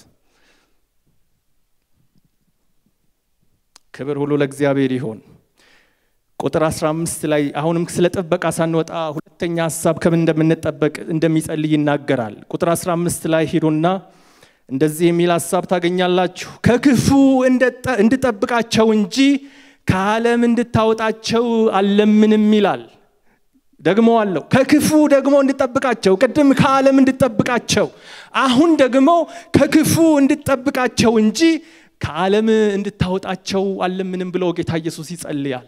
ክብር ሁሉ ለእግዚአብሔር ይሁን ቁጥር አስራ አምስት ላይ አሁንም ስለ ጥበቃ ሳንወጣ ሁለተኛ ሐሳብ ከምን እንደምንጠበቅ እንደሚጸልይ ይናገራል ቁጥር አስራ አምስት ላይ ሄዱና እንደዚህ የሚል ሐሳብ ታገኛላችሁ ከክፉ እንድጠብቃቸው እንጂ ከዓለም እንድታወጣቸው አለምንም ይላል ደግሞ አለው ከክፉ ደግሞ እንድጠብቃቸው ቀደም ከዓለም እንድጠብቃቸው አሁን ደግሞ ከክፉ እንድጠብቃቸው እንጂ ከዓለም እንድታወጣቸው አለምንም ብሎ ጌታ ኢየሱስ ይጸልያል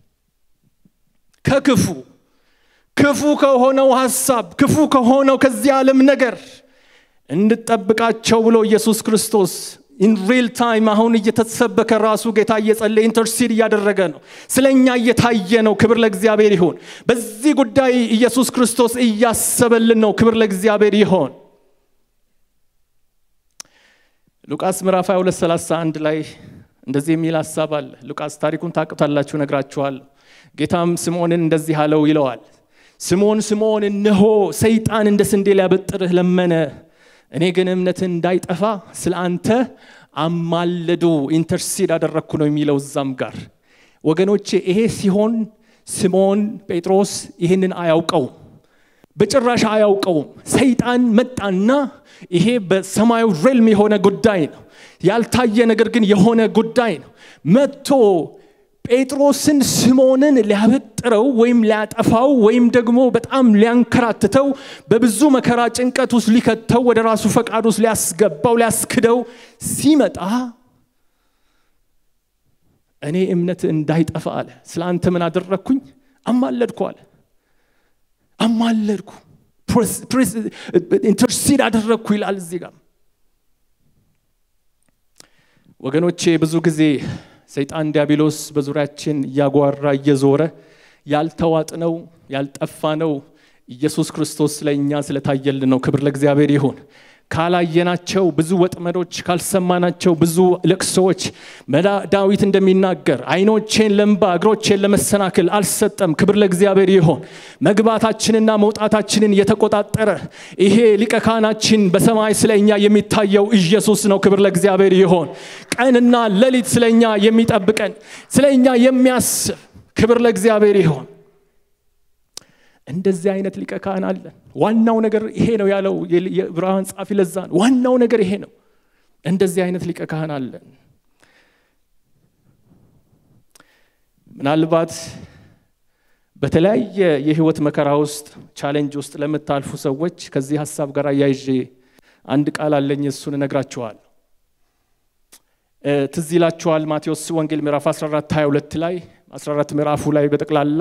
ከክፉ ክፉ ከሆነው ሐሳብ ክፉ ከሆነው ከዚህ ዓለም ነገር እንድጠብቃቸው ብሎ ኢየሱስ ክርስቶስ in real time አሁን እየተሰበከ ራሱ ጌታ እየጸለየ ኢንተርሲድ ያደረገ ነው ስለኛ እየታየ ነው ክብር ለእግዚአብሔር ይሁን በዚህ ጉዳይ ኢየሱስ ክርስቶስ እያሰበልን ነው ክብር ለእግዚአብሔር ይሁን ሉቃስ ምዕራፍ ሃያ ሁለት ሰላሳ አንድ ላይ እንደዚህ የሚል ሐሳብ አለ ሉቃስ ታሪኩን ታውቁታላችሁ ነግራችኋለሁ ጌታም ስምዖንን እንደዚህ አለው ይለዋል ስምዖን ስምዖን እነሆ ሰይጣን እንደ ስንዴ ሊያበጥርህ ለመነ እኔ ግን እምነትህ እንዳይጠፋ ስለአንተ አማለዱ ኢንተርሲድ አደረኩ ነው የሚለው እዛም ጋር ወገኖቼ ይሄ ሲሆን ስምዖን ጴጥሮስ ይሄንን አያውቀው በጭራሽ አያውቀው ሰይጣን መጣና ይሄ በሰማዩ ሬልም የሆነ ጉዳይ ነው ያልታየ ነገር ግን የሆነ ጉዳይ ነው መጥቶ ጴጥሮስን ስምዖንን ሊያበጥረው ወይም ሊያጠፋው ወይም ደግሞ በጣም ሊያንከራትተው በብዙ መከራ ጭንቀት ውስጥ ሊከተው ወደ ራሱ ፈቃድ ውስጥ ሊያስገባው ሊያስክደው ሲመጣ እኔ እምነት እንዳይጠፋ አለ ስላንተ ምን አደረኩኝ አማለድኩ አለ አማለድኩ ኢንተርሲድ አደረኩ ይላል እዚህ ጋር ወገኖቼ ብዙ ጊዜ ሰይጣን ዲያብሎስ በዙሪያችን ያጓራ እየዞረ ያልተዋጥነው ያልጠፋነው ኢየሱስ ክርስቶስ ለኛ ስለታየልን ነው ክብር ለእግዚአብሔር ይሁን ካላየናቸው ብዙ ወጥመዶች ካልሰማናቸው ብዙ ለቅሶች ዳዊት እንደሚናገር አይኖቼን ለምባ እግሮቼን ለመሰናክል አልሰጠም ክብር ለእግዚአብሔር ይሁን መግባታችንና መውጣታችንን የተቆጣጠረ ይሄ ሊቀ ካህናችን በሰማይ ስለኛ የሚታየው ኢየሱስ ነው ክብር ለእግዚአብሔር ይሁን ቀንና ሌሊት ስለኛ የሚጠብቀን ስለኛ የሚያስብ ክብር ለእግዚአብሔር ይሁን እንደዚህ አይነት ሊቀ ካህን አለ ዋናው ነገር ይሄ ነው ያለው የዕብራውያን ጻፊ ለዛን ዋናው ነገር ይሄ ነው እንደዚህ አይነት ሊቀ ካህን አለ ምናልባት በተለያየ የህይወት መከራ ውስጥ ቻሌንጅ ውስጥ ለምታልፉ ሰዎች ከዚህ ሐሳብ ጋር ያይዤ አንድ ቃል አለኝ እሱን እነግራችኋለሁ ትዝ ይላችኋል ማቴዎስ ወንጌል ምዕራፍ አስራ አራት ሃያ ሁለት ላይ አስራ አራት ምዕራፉ ላይ በጠቅላላ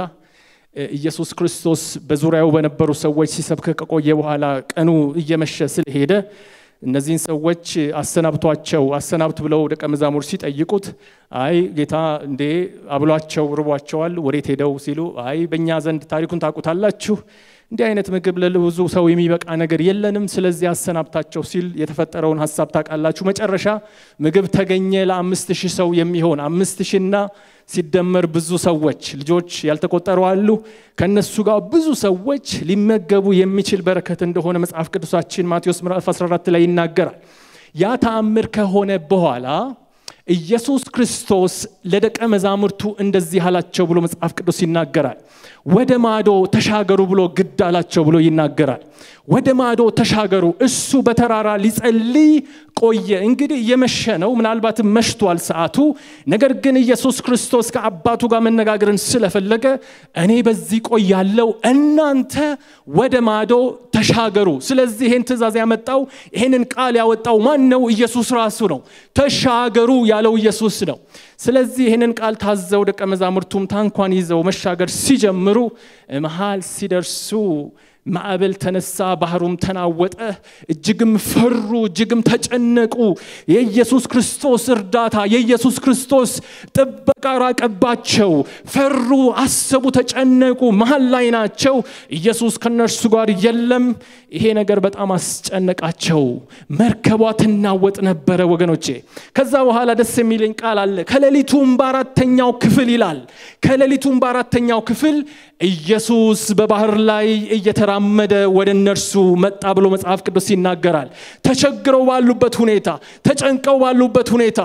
ኢየሱስ ክርስቶስ በዙሪያው በነበሩ ሰዎች ሲሰብክ ከቆየ በኋላ ቀኑ እየመሸ ስለሄደ እነዚህን ሰዎች አሰናብቷቸው አሰናብት ብለው ደቀ መዛሙርት ሲጠይቁት አይ ጌታ እንዴ አብሏቸው ርቧቸዋል ወዴት ሄደው ሲሉ አይ በእኛ ዘንድ ታሪኩን ታውቁታላችሁ እንዲህ አይነት ምግብ ለብዙ ሰው የሚበቃ ነገር የለንም ስለዚህ አሰናብታቸው ሲል የተፈጠረውን ሐሳብ ታውቃላችሁ መጨረሻ ምግብ ተገኘ ለአምስት ሺህ ሰው የሚሆን አምስት ሺህ እና ሲደመር ብዙ ሰዎች ልጆች ያልተቆጠሩ አሉ ከነሱ ጋር ብዙ ሰዎች ሊመገቡ የሚችል በረከት እንደሆነ መጽሐፍ ቅዱሳችን ማቴዎስ ምዕራፍ አስራ አራት ላይ ይናገራል ያ ተአምር ከሆነ በኋላ ኢየሱስ ክርስቶስ ለደቀ መዛሙርቱ እንደዚህ አላቸው ብሎ መጽሐፍ ቅዱስ ይናገራል ወደ ማዶ ተሻገሩ ብሎ ግድ አላቸው ብሎ ይናገራል ወደ ማዶ ተሻገሩ እሱ በተራራ ሊጸልይ ቆየ እንግዲህ የመሸ ነው ምናልባት መሽቷል ሰዓቱ ነገር ግን ኢየሱስ ክርስቶስ ከአባቱ ጋር መነጋገርን ስለፈለገ እኔ በዚህ ቆያለሁ እናንተ ወደ ማዶ ተሻገሩ ስለዚህ ይሄን ትእዛዝ ያመጣው ይሄንን ቃል ያወጣው ማን ነው ኢየሱስ ራሱ ነው ተሻገሩ ያለው ኢየሱስ ነው ስለዚህ ይሄንን ቃል ታዘው ደቀ መዛሙርቱም ታንኳን ይዘው መሻገር ሲጀምሩ መሃል ሲደርሱ ማዕበል ተነሳ ባህሩም ተናወጠ እጅግም ፈሩ እጅግም ተጨነቁ የኢየሱስ ክርስቶስ እርዳታ የኢየሱስ ክርስቶስ ጥበቃ ራቀባቸው ፈሩ አሰቡ ተጨነቁ መሃል ላይ ናቸው ኢየሱስ ከነርሱ ጋር የለም ይሄ ነገር በጣም አስጨነቃቸው መርከቧ ተናወጥ ነበር ወገኖቼ ከዛ በኋላ ደስ የሚለኝ ቃል አለ ከሌሊቱም በአራተኛው ክፍል ይላል ከሌሊቱም በአራተኛው ክፍል ኢየሱስ በባህር ላይ እየተራመደ ወደ እነርሱ መጣ ብሎ መጽሐፍ ቅዱስ ይናገራል ተቸግረው ባሉበት ሁኔታ ተጨንቀው ባሉበት ሁኔታ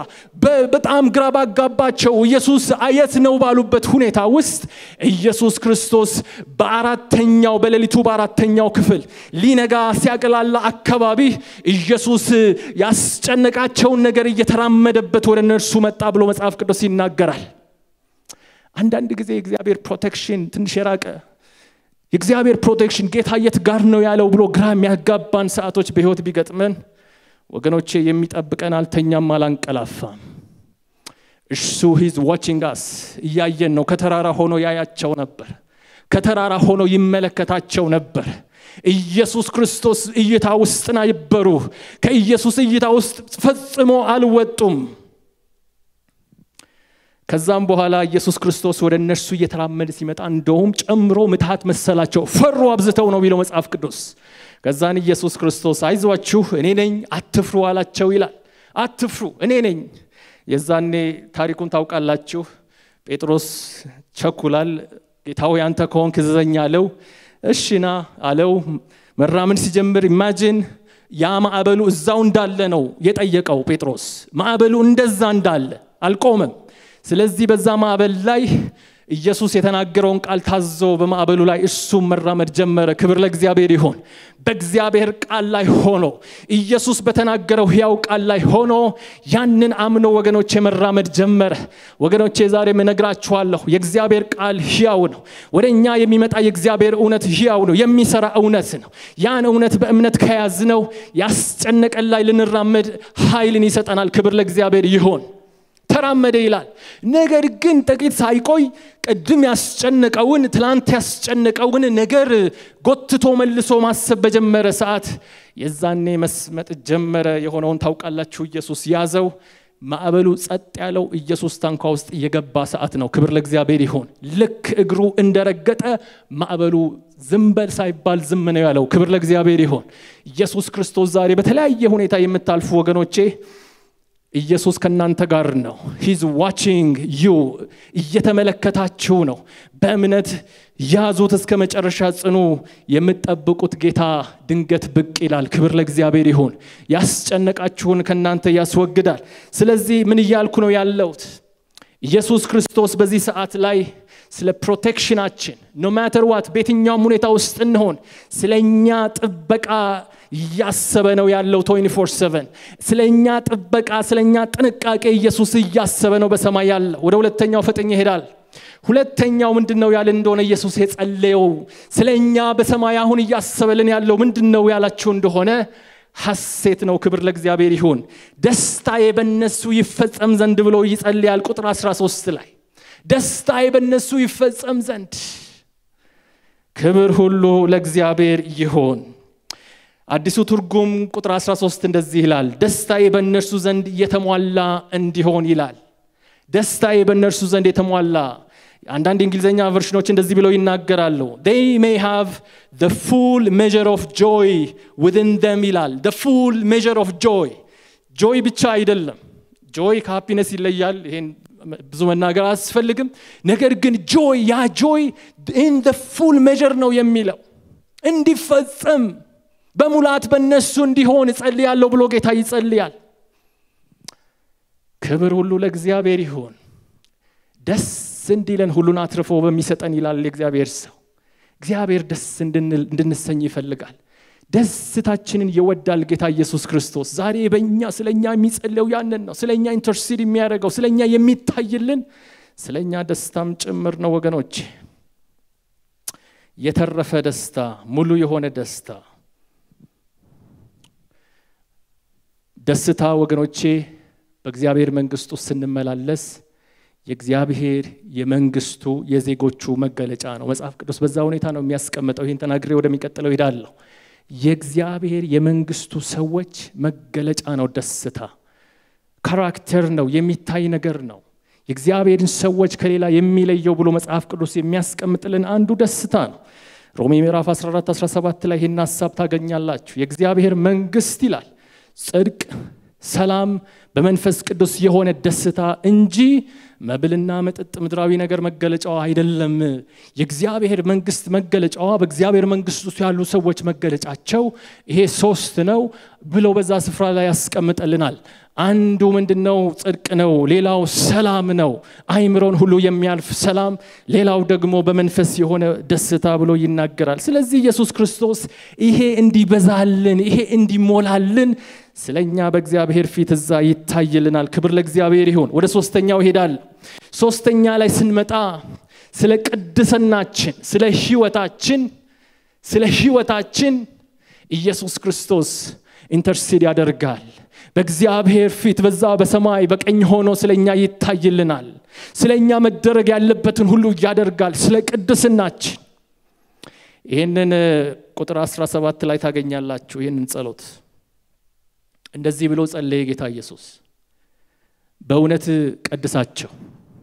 በጣም ግራ ባጋባቸው ኢየሱስ አየት ነው ባሉበት ሁኔታ ውስጥ ኢየሱስ ክርስቶስ በአራተኛው በሌሊቱ በአራተኛው ክፍል ሊነጋ ሲያቀላላ አካባቢ ኢየሱስ ያስጨነቃቸውን ነገር እየተራመደበት ወደ እነርሱ መጣ ብሎ መጽሐፍ ቅዱስ ይናገራል አንዳንድ ጊዜ እግዚአብሔር ፕሮቴክሽን ትንሽ የራቀ የእግዚአብሔር ፕሮቴክሽን ጌታ የት ጋር ነው ያለው ብሎ ግራ የሚያጋባን ሰዓቶች በህይወት ቢገጥመን ወገኖቼ የሚጠብቀን አልተኛም አላንቀላፋም እሱ ሂዝ ዋቺንግ አስ እያየን ነው ከተራራ ሆኖ ያያቸው ነበር ከተራራ ሆኖ ይመለከታቸው ነበር ኢየሱስ ክርስቶስ እይታ ውስጥ ነበሩ ከኢየሱስ እይታ ውስጥ ፈጽሞ አልወጡም ከዛም በኋላ ኢየሱስ ክርስቶስ ወደ እነርሱ እየተራመደ ሲመጣ እንደውም ጨምሮ ምትሃት መሰላቸው ፈሩ አብዝተው ነው ቢለው መጽሐፍ ቅዱስ ከዛን ኢየሱስ ክርስቶስ አይዟችሁ እኔ ነኝ አትፍሩ አላቸው ይላል አትፍሩ እኔ ነኝ የዛኔ ታሪኩን ታውቃላችሁ ጴጥሮስ ቸኩላል ጌታው ያንተ ከሆንክ ዘዘኛ አለው እሺና አለው መራመድ ሲጀምር ኢማጂን ያ ማዕበሉ እዛው እንዳለ ነው የጠየቀው ጴጥሮስ ማዕበሉ እንደዛ እንዳለ አልቆመም ስለዚህ በዛ ማዕበል ላይ ኢየሱስ የተናገረውን ቃል ታዞ በማዕበሉ ላይ እሱ መራመድ ጀመረ ክብር ለእግዚአብሔር ይሁን በእግዚአብሔር ቃል ላይ ሆኖ ኢየሱስ በተናገረው ሕያው ቃል ላይ ሆኖ ያንን አምኖ ወገኖቼ መራመድ ጀመረ ወገኖቼ ዛሬ መነግራችኋለሁ የእግዚአብሔር ቃል ሕያው ነው ወደኛ የሚመጣ የእግዚአብሔር እውነት ሕያው ነው የሚሰራ እውነት ነው ያን እውነት በእምነት ከያዝነው ያስጨነቀን ላይ ልንራመድ ኃይልን ይሰጠናል ክብር ለእግዚአብሔር ይሁን ተራመደ ይላል ነገር ግን ጥቂት ሳይቆይ ቀድም ያስጨነቀውን ትላንት ያስጨነቀውን ነገር ጎትቶ መልሶ ማሰብ በጀመረ ሰዓት የዛኔ መስመጥ ጀመረ የሆነውን ታውቃላችሁ ኢየሱስ ያዘው ማዕበሉ ጸጥ ያለው ኢየሱስ ታንኳ ውስጥ የገባ ሰዓት ነው ክብር ለእግዚአብሔር ይሁን ልክ እግሩ እንደረገጠ ማዕበሉ ዝምበል ሳይባል ዝም ነው ያለው ክብር ለእግዚአብሔር ይሁን ኢየሱስ ክርስቶስ ዛሬ በተለያየ ሁኔታ የምታልፉ ወገኖቼ ኢየሱስ ከናንተ ጋር ነው he's watching you እየተመለከታችሁ ነው በእምነት ያዙት እስከ መጨረሻ ጽኑ የምትጠብቁት ጌታ ድንገት ብቅ ይላል ክብር ለእግዚአብሔር ይሁን ያስጨነቃችሁን ከናንተ ያስወግዳል ስለዚህ ምን ይያልኩ ነው ያለውት ኢየሱስ ክርስቶስ በዚህ ሰዓት ላይ ስለ ፕሮቴክሽናችን no matter what በየትኛውም ሁኔታ ውስጥ እንሆን ስለኛ ጥበቃ ያሰበ ነው ያለው twenty-four seven ስለኛ ጥበቃ ስለኛ ጥንቃቄ ኢየሱስ ያሰበ ነው በሰማይ ያለው ወደ ሁለተኛው ፈጥኝ ይሄዳል ሁለተኛው ምንድነው ያለ እንደሆነ ኢየሱስ የጸለየው ስለኛ በሰማይ አሁን ያሰበልን ያለው ምንድነው ያላችሁ እንደሆነ ሐሴት ነው ክብር ለእግዚአብሔር ይሁን ደስታዬ በእነሱ ይፈጸም ዘንድ ብሎ ይጸልያል ቁጥር thirteen ላይ ደስታዬ በእነሱ ይፈጸም ዘንድ ክብር ሁሉ ለእግዚአብሔር ይሁን አዲሱ ትርጉም ቁጥር thirteen እንደዚህ ይላል ደስታዬ በእነርሱ ዘንድ የተሟላ እንዲሆን ይላል ደስታዬ በእነርሱ ዘንድ የተሟላ አንዳንድ እንግሊዘኛ ቨርሽኖች እንደዚህ ብለው ይናገራሉ they may have the full measure of joy within them ይላል the full measure of joy joy ብቻ አይደለም joy ከhappiness ይለያል ይሄን ብዙ መናገር አስፈልግም ነገር ግን joy ያ joy in the full measure ነው የሚለው እንዲፈጸም በሙላት በእነሱ እንዲሆን ጸልያለሁ ብሎ ጌታ ይጸልያል ክብር ሁሉ ለእግዚአብሔር ይሁን ደስ እንዲለን ሁሉን አትርፎ በሚሰጠን ይላል የእግዚአብሔር ሰው እግዚአብሔር ደስ እንድንሰኝ ይፈልጋል ደስታችንን ይወዳል ጌታ ኢየሱስ ክርስቶስ ዛሬ በእኛ ስለኛ የሚጸልየው ያንን ነው ስለኛ ኢንተርሲድ የሚያደርገው ስለኛ የሚታይልን ስለኛ ደስታም ጭምር ነው ወገኖች የተረፈ ደስታ ሙሉ የሆነ ደስታ ደስታ ወገኖቼ በእግዚአብሔር መንግስት ውስጥ ስንመላለስ የእግዚአብሔር የመንግስቱ የዜጎቹ መገለጫ ነው መጽሐፍ ቅዱስ በዛ ሁኔታ ነው የሚያስቀምጠው ይሄን ተናግሬ ወደሚቀጥለው ይዳለው የእግዚአብሔር የመንግስቱ ሰዎች መገለጫ ነው ደስታ ካራክተር ነው የሚታይ ነገር ነው የእግዚአብሔርን ሰዎች ከሌላ የሚለየው ብሎ መጽሐፍ ቅዱስ የሚያስቀምጥልን አንዱ ደስታ ነው ሮሜ ምዕራፍ fourteen seventeen ላይ ይሄን ሐሳብ ታገኛላችሁ የእግዚአብሔር መንግስት ይላል ጽድቅ ሰላም በመንፈስ ቅዱስ የሆነ ደስታ እንጂ መብልና መጠጥ ምድራዊ ነገር መገለጫው አይደለም የእግዚአብሔር መንግስት መገለጫው በእግዚአብሔር መንግስት ውስጥ ያሉ ሰዎች መገለጫቸው ይሄ ሶስት ነው ብሎ በዛ ስፍራ ላይ ያስቀምጠልናል አንዱ ምንድነው ጽድቅ ነው ሌላው ሰላም ነው አይምሮን ሁሉ የሚያልፍ ሰላም ሌላው ደግሞ በመንፈስ የሆነ ደስታ ብሎ ይናገራል ስለዚህ ኢየሱስ ክርስቶስ ይሄ እንዲበዛልን ይሄ እንዲሞላልን ስለኛ በእግዚአብሔር ፊት እዛ ይታይልናል ክብር ለእግዚአብሔር ይሁን ወደ ሶስተኛው ይሄዳል ሶስተኛ ላይ ስንመጣ ስለ ቅድስናችን ስለ ህይወታችን ስለ ህይወታችን ኢየሱስ ክርስቶስ ኢንተርሲድ ያደርጋል በእግዚአብሔር ፊት በዛ በሰማይ በቀኝ ሆኖ ስለኛ ይታይልናል ስለኛ መደረግ ያለበትን ሁሉ ያደርጋል ስለ ቅድስናችን ይሄንን ቁጥር seventeen ላይ ታገኛላችሁ ይሄንን ጸሎት እንደዚህ ብሎ ጸለየ ጌታ ኢየሱስ በእውነት ቀድሳቸው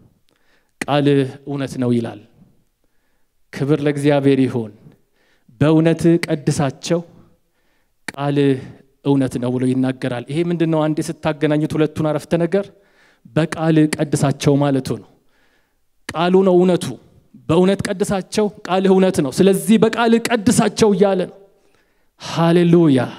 ቃል እውነት ነው ይላል ክብር ለእግዚአብሔር ይሁን በእውነት ቀድሳቸው ቃል እውነት ነው ብሎ ይናገራል ይሄ ምንድነው አንዴ ስታገናኙት ሁለቱን አረፍተ ነገር በቃል ቀድሳቸው ማለቱ ነው ቃሉ ነው እውነቱ በእውነት ቀድሳቸው ቃል እውነት ነው ስለዚህ በቃል ቀድሳቸው ይያለ ነው ሃሌሉያ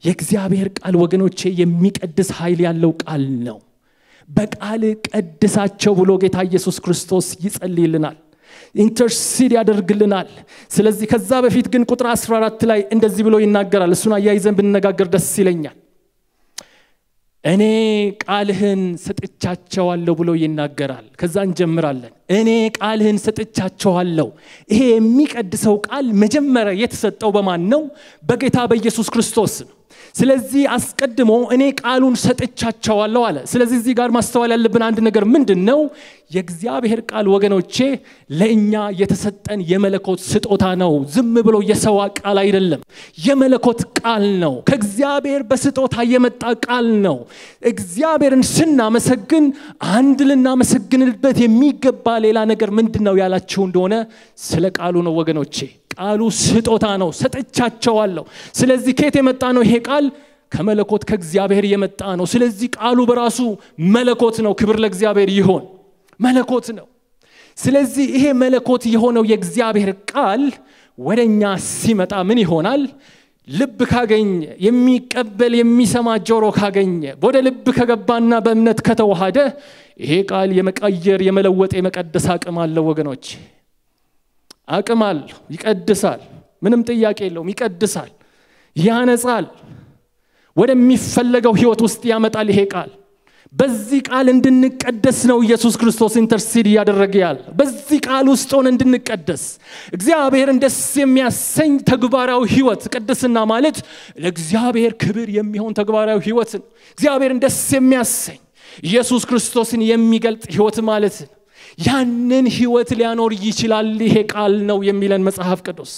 የእግዚአብሔር ቃል ወገኖቼ የሚቀድስ ኃይል ያለው ቃል ነው። በቃል ቀድሳቸው ብሎ ጌታ ኢየሱስ ክርስቶስ ይጸልይልናል፣ ኢንተርሲድ ያደርግልናል። ስለዚህ ከዛ በፊት ግን ቁጥር አስራ አራት ላይ እንደዚህ ብሎ ይናገራል። እሱን አያይዘን ብንነጋገር ደስ ይለኛል። እኔ ቃልህን ሰጥቻቸዋለሁ ብሎ ይናገራል። ከዛ እንጀምራለን። እኔ ቃልህን ሰጥቻቸዋለሁ። ይሄ የሚቀድሰው ቃል መጀመሪያ የተሰጠው በማን ነው? በጌታ በኢየሱስ ክርስቶስ ነው። ስለዚህ አስቀድሞ እኔ ቃሉን ሰጥቻቸዋለሁ አለ። ስለዚህ እዚህ ጋር ማስተዋል ያለብን አንድ ነገር ምንድነው? የእግዚአብሔር ቃል ወገኖቼ ለኛ የተሰጠን የመለኮት ስጦታ ነው። ዝም ብሎ የሰው ቃል አይደለም፣ የመለኮት ቃል ነው። ከእግዚአብሔር በስጦታ የመጣ ቃል ነው። እግዚአብሔርን ስናመሰግን አንድ ልናመሰግንበት የሚገባ ሌላ ነገር ምንድነው ያላችሁ እንደሆነ ስለ ቃሉ ነው ወገኖቼ። ቃሉ ስጦታ ነው፣ ሰጥቻቸዋለሁ። ስለዚህ ከየት የመጣ ነው ይሄ ቃል? ከመለኮት ከእግዚአብሔር የመጣ ነው። ስለዚህ ቃሉ በራሱ መለኮት ነው። ክብር ለእግዚአብሔር ይሁን። መለኮት ነው። ስለዚህ ይሄ መለኮት የሆነው የእግዚአብሔር ቃል ወደኛ ሲመጣ ምን ይሆናል? ልብ ካገኘ፣ የሚቀበል የሚሰማ ጆሮ ካገኘ፣ ወደ ልብ ከገባና በእምነት ከተዋሃደ ይሄ ቃል የመቀየር የመለወጥ የመቀደስ አቅም አለው ወገኖች። አቅም አለው። ይቀድሳል፣ ምንም ጥያቄ የለውም። ይቀድሳል፣ ያነጻል፣ ወደሚፈለገው ህይወት ውስጥ ያመጣል። ይሄ ቃል በዚህ ቃል እንድንቀደስ ነው ኢየሱስ ክርስቶስ ኢንተርሲድ ያደረገ ያለ። በዚህ ቃል ውስጥ ሆነን እንድንቀደስ እግዚአብሔርን ደስ የሚያሰኝ ተግባራዊ ህይወት። ቅድስና ማለት ለእግዚአብሔር ክብር የሚሆን ተግባራዊ ህይወት ነው። እግዚአብሔርን ደስ የሚያሰኝ ኢየሱስ ክርስቶስን የሚገልጥ ህይወት ማለት ነው። ያንን ህይወት ሊያኖር ይችላል ይሄ ቃል ነው የሚለን መጽሐፍ ቅዱስ።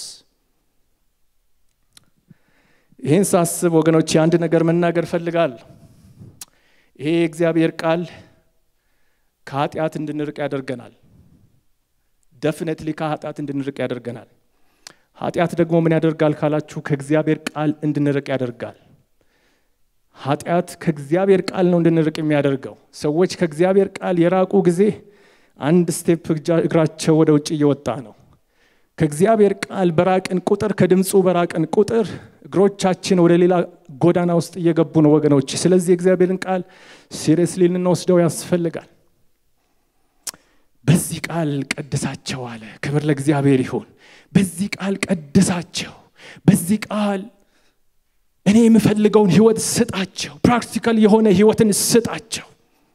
ይሄን ሳስብ ወገኖቼ አንድ ነገር መናገር ፈልጋለሁ። ይሄ እግዚአብሔር ቃል ከኃጢአት እንድንርቅ ያደርገናል። ዴፊኒትሊ ከኃጢአት እንድንርቅ ያደርገናል። ኃጢአት ደግሞ ምን ያደርጋል ካላችሁ ከእግዚአብሔር ቃል እንድንርቅ ያደርጋል። ኃጢአት ከእግዚአብሔር ቃል ነው እንድንርቅ የሚያደርገው። ሰዎች ከእግዚአብሔር ቃል የራቁ ጊዜ አንድ ስቴፕ እግራቸው ወደ ውጭ እየወጣ ነው። ከእግዚአብሔር ቃል በራቅን ቁጥር፣ ከድምጹ በራቅን ቁጥር እግሮቻችን ወደ ሌላ ጎዳና ውስጥ እየገቡ ነው ወገኖች። ስለዚህ እግዚአብሔርን ቃል ሲሪየስሊ ልንወስደው ያስፈልጋል። በዚህ ቃል ቀድሳቸው አለ። ክብር ለእግዚአብሔር ይሁን። በዚህ ቃል ቀድሳቸው፣ በዚህ ቃል እኔ የምፈልገውን ህይወት ስጣቸው፣ ፕራክቲካል የሆነ ህይወትን ስጣቸው።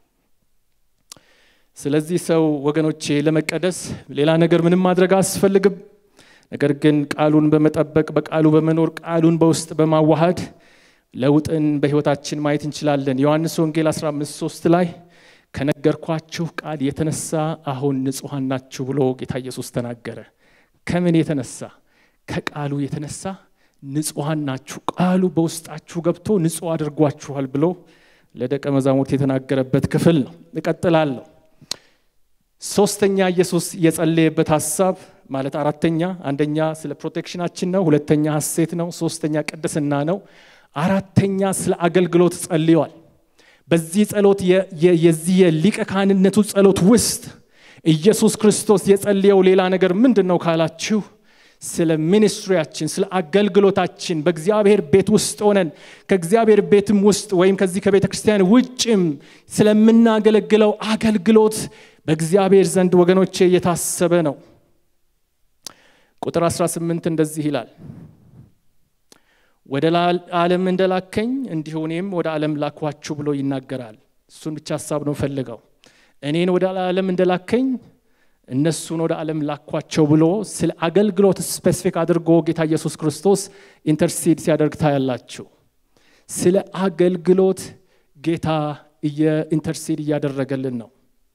ስለዚህ ሰው ወገኖቼ ለመቀደስ ሌላ ነገር ምንም ማድረግ አስፈልግም። ነገር ግን ቃሉን በመጠበቅ በቃሉ በመኖር ቃሉን በውስጥ በማዋሃድ ለውጥን በህይወታችን ማየት እንችላለን። ዮሐንስ ወንጌል አስራ አምስት ሶስት ላይ ከነገርኳችሁ ቃል የተነሳ አሁን ንጹሃን ናችሁ ብሎ ጌታ ኢየሱስ ተናገረ። ከምን የተነሳ? ከቃሉ የተነሳ ንጹሃን ናችሁ። ቃሉ በውስጣችሁ ገብቶ ንጹህ አድርጓችኋል ብሎ ለደቀ መዛሙርት የተናገረበት ክፍል ነው። እቀጥላለሁ። ሶስተኛ ኢየሱስ የጸለየበት ሐሳብ ማለት አራተኛ፣ አንደኛ ስለ ፕሮቴክሽናችን ነው፣ ሁለተኛ ሐሴት ነው፣ ሶስተኛ ቅድስና ነው፣ አራተኛ ስለ አገልግሎት ጸልዮአል። በዚህ ጸሎት የዚህ የሊቀ ካህንነቱ ጸሎት ውስጥ ኢየሱስ ክርስቶስ የጸለየው ሌላ ነገር ምንድነው ካላችሁ ስለ ሚኒስትሪያችን፣ ስለ አገልግሎታችን በእግዚአብሔር ቤት ውስጥ ሆነን ከእግዚአብሔር ቤትም ውስጥ ወይም ከዚህ ከቤተክርስቲያን ውጭም ስለምናገለግለው አገልግሎት በእግዚአብሔር ዘንድ ወገኖቼ የታሰበ ነው። ቁጥር አስራ ስምንት እንደዚህ ይላል፣ ወደ ዓለም እንደላከኝ እንዲሁ እኔም ወደ ዓለም ላኳችሁ ብሎ ይናገራል። እሱን ብቻ ሐሳብ ነው ፈልገው። እኔን ወደ ዓለም እንደላከኝ እነሱን ወደ ዓለም ላኳቸው ብሎ ስለ አገልግሎት ስፔሲፊክ አድርጎ ጌታ ኢየሱስ ክርስቶስ ኢንተርሲድ ሲያደርግ ታያላችሁ። ስለ አገልግሎት ጌታ ኢንተርሲድ እያደረገልን ነው።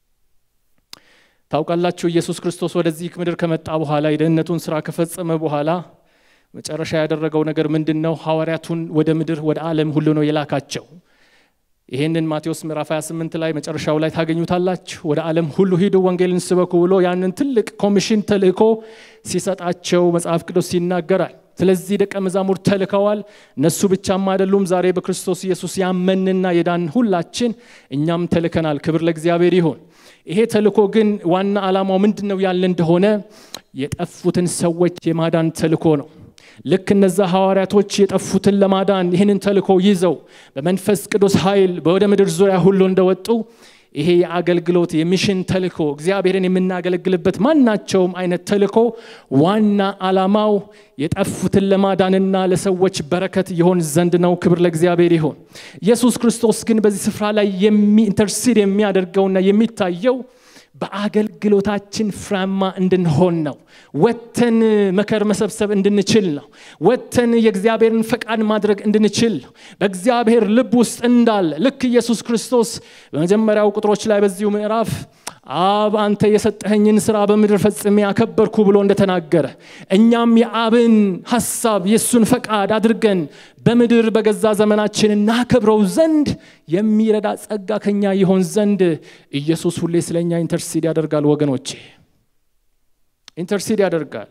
ታውቃላችሁ ኢየሱስ ክርስቶስ ወደዚህ ምድር ከመጣ በኋላ የደህንነቱን ሥራ ከፈጸመ በኋላ መጨረሻ ያደረገው ነገር ምንድነው? ሐዋርያቱን ወደ ምድር ወደ ዓለም ሁሉ ነው የላካቸው። ይሄንን ማቴዎስ ምዕራፍ ሃያ ስምንት ላይ መጨረሻው ላይ ታገኙታላችሁ። ወደ ዓለም ሁሉ ሄዱ ወንጌልን ስበኩ ብሎ ያንን ትልቅ ኮሚሽን ተልእኮ ሲሰጣቸው መጽሐፍ ቅዱስ ይናገራል። ስለዚህ ደቀ መዛሙርት ተልከዋል። እነሱ ብቻም አይደሉም፣ ዛሬ በክርስቶስ ኢየሱስ ያመንና የዳን ሁላችን እኛም ተልከናል። ክብር ለእግዚአብሔር ይሁን። ይሄ ተልእኮ ግን ዋና ዓላማው ምንድነው ያለ እንደሆነ የጠፉትን ሰዎች የማዳን ተልእኮ ነው። ልክ እነዛ ሐዋርያቶች የጠፉትን ለማዳን ይህንን ተልእኮ ይዘው በመንፈስ ቅዱስ ኃይል ወደ ምድር ዙሪያ ሁሉ እንደወጡ ይሄ የአገልግሎት የሚሽን ተልእኮ እግዚአብሔርን የምናገለግልበት ማናቸውም አይነት ተልእኮ ዋና ዓላማው የጠፉትን ለማዳንና ለሰዎች በረከት ይሆን ዘንድ ነው። ክብር ለእግዚአብሔር ይሁን። ኢየሱስ ክርስቶስ ግን በዚህ ስፍራ ላይ ኢንተርሲድ የሚያደርገውና የሚታየው በአገልግሎታችን ፍራማ እንድንሆን ነው። ወተን መከር መሰብሰብ እንድንችል ነው። ወተን የእግዚአብሔርን ፈቃድ ማድረግ እንድንችል ነው። በእግዚአብሔር ልብ ውስጥ እንዳለ ልክ ኢየሱስ ክርስቶስ በመጀመሪያው ቁጥሮች ላይ በዚሁ ምዕራፍ አብ አንተ የሰጠኸኝን ሥራ በምድር ፈጽሜ አከበርኩ ብሎ እንደተናገረ እኛም የአብን ሐሳብ የሱን ፈቃድ አድርገን በምድር በገዛ ዘመናችን እናከብረው ዘንድ የሚረዳ ጸጋ ከኛ ይሆን ዘንድ ኢየሱስ ሁሌ ስለኛ ኢንተርሲድ ያደርጋል። ወገኖቼ ኢንተርሲድ ያደርጋል።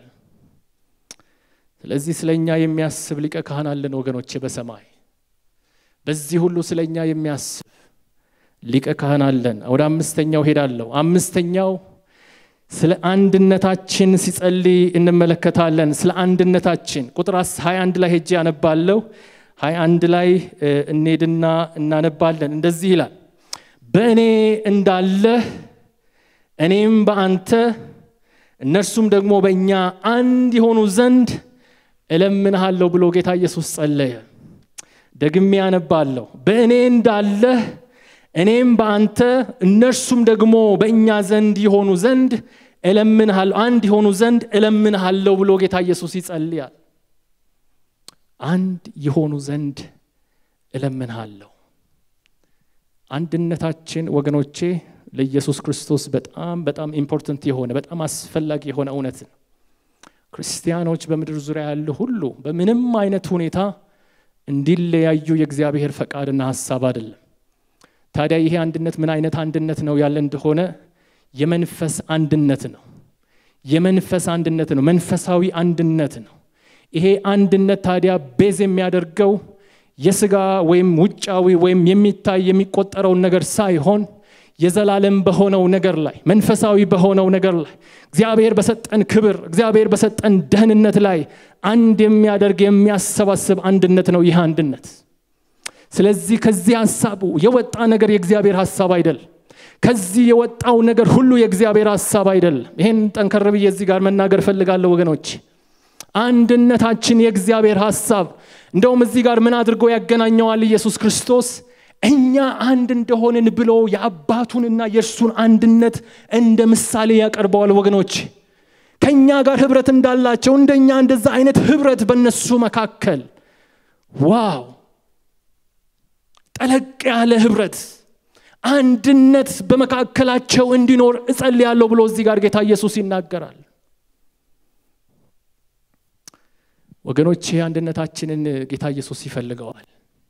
ስለዚህ ስለኛ የሚያስብ ሊቀ ካህን አለን ወገኖቼ በሰማይ። በዚህ ሁሉ ስለኛ የሚያስብ ሊቀ ካህን አለን። ወደ አምስተኛው ሄዳለሁ። አምስተኛው ስለ አንድነታችን ሲጸልይ እንመለከታለን። ስለ አንድነታችን ቁጥር ሃያ አንድ ላይ ሄጄ አነባለሁ። ሃያ አንድ ላይ እንሄድና እናነባለን። እንደዚህ ይላል፣ በእኔ እንዳለ እኔም በአንተ እነርሱም ደግሞ በእኛ አንድ ይሆኑ ዘንድ እለምንሃለሁ ብሎ ጌታ ኢየሱስ ጸለየ። ደግሜ አነባለሁ። በእኔ እንዳለ እኔም በአንተ እነርሱም ደግሞ በእኛ ዘንድ ይሆኑ ዘንድ እለምንሃለሁ አንድ ይሆኑ ዘንድ እለምንሃለሁ ብሎ ጌታ ኢየሱስ ይጸልያል። አንድ ይሆኑ ዘንድ እለምንሃለሁ። አንድነታችን ወገኖቼ ለኢየሱስ ክርስቶስ በጣም በጣም ኢምፖርታንት የሆነ በጣም አስፈላጊ የሆነ እውነት ነው። ክርስቲያኖች በምድር ዙሪያ ያሉ ሁሉ በምንም አይነት ሁኔታ እንዲለያዩ የእግዚአብሔር ፈቃድና ሐሳብ አይደለም። ታዲያ ይሄ አንድነት ምን አይነት አንድነት ነው ያለ እንደሆነ የመንፈስ አንድነት ነው። የመንፈስ አንድነት ነው። መንፈሳዊ አንድነት ነው። ይሄ አንድነት ታዲያ ቤዝ የሚያደርገው የሥጋ ወይም ውጫዊ ወይም የሚታይ የሚቆጠረው ነገር ሳይሆን የዘላለም በሆነው ነገር ላይ መንፈሳዊ በሆነው ነገር ላይ እግዚአብሔር በሰጠን ክብር እግዚአብሔር በሰጠን ደህንነት ላይ አንድ የሚያደርግ የሚያሰባስብ አንድነት ነው ይህ አንድነት። ስለዚህ ከዚህ ሐሳቡ የወጣ ነገር የእግዚአብሔር ሐሳብ አይደል። ከዚህ የወጣው ነገር ሁሉ የእግዚአብሔር ሐሳብ አይደል። ይሄን ጠንከር ብዬ እዚህ ጋር መናገር ፈልጋለሁ ወገኖች። አንድነታችን የእግዚአብሔር ሐሳብ እንደውም እዚህ ጋር ምን አድርጎ ያገናኘዋል ኢየሱስ ክርስቶስ እኛ አንድ እንደሆነን ብሎ የአባቱንና የእርሱን አንድነት እንደ ምሳሌ ያቀርበዋል ወገኖች። ከኛ ጋር ህብረት እንዳላቸው እንደኛ እንደዛ አይነት ህብረት በእነሱ መካከል ዋው ጠለቅ ያለ ህብረት አንድነት በመካከላቸው እንዲኖር እጸልያለሁ ብሎ እዚህ ጋር ጌታ ኢየሱስ ይናገራል። ወገኖቼ አንድነታችንን ጌታ ኢየሱስ ይፈልገዋል።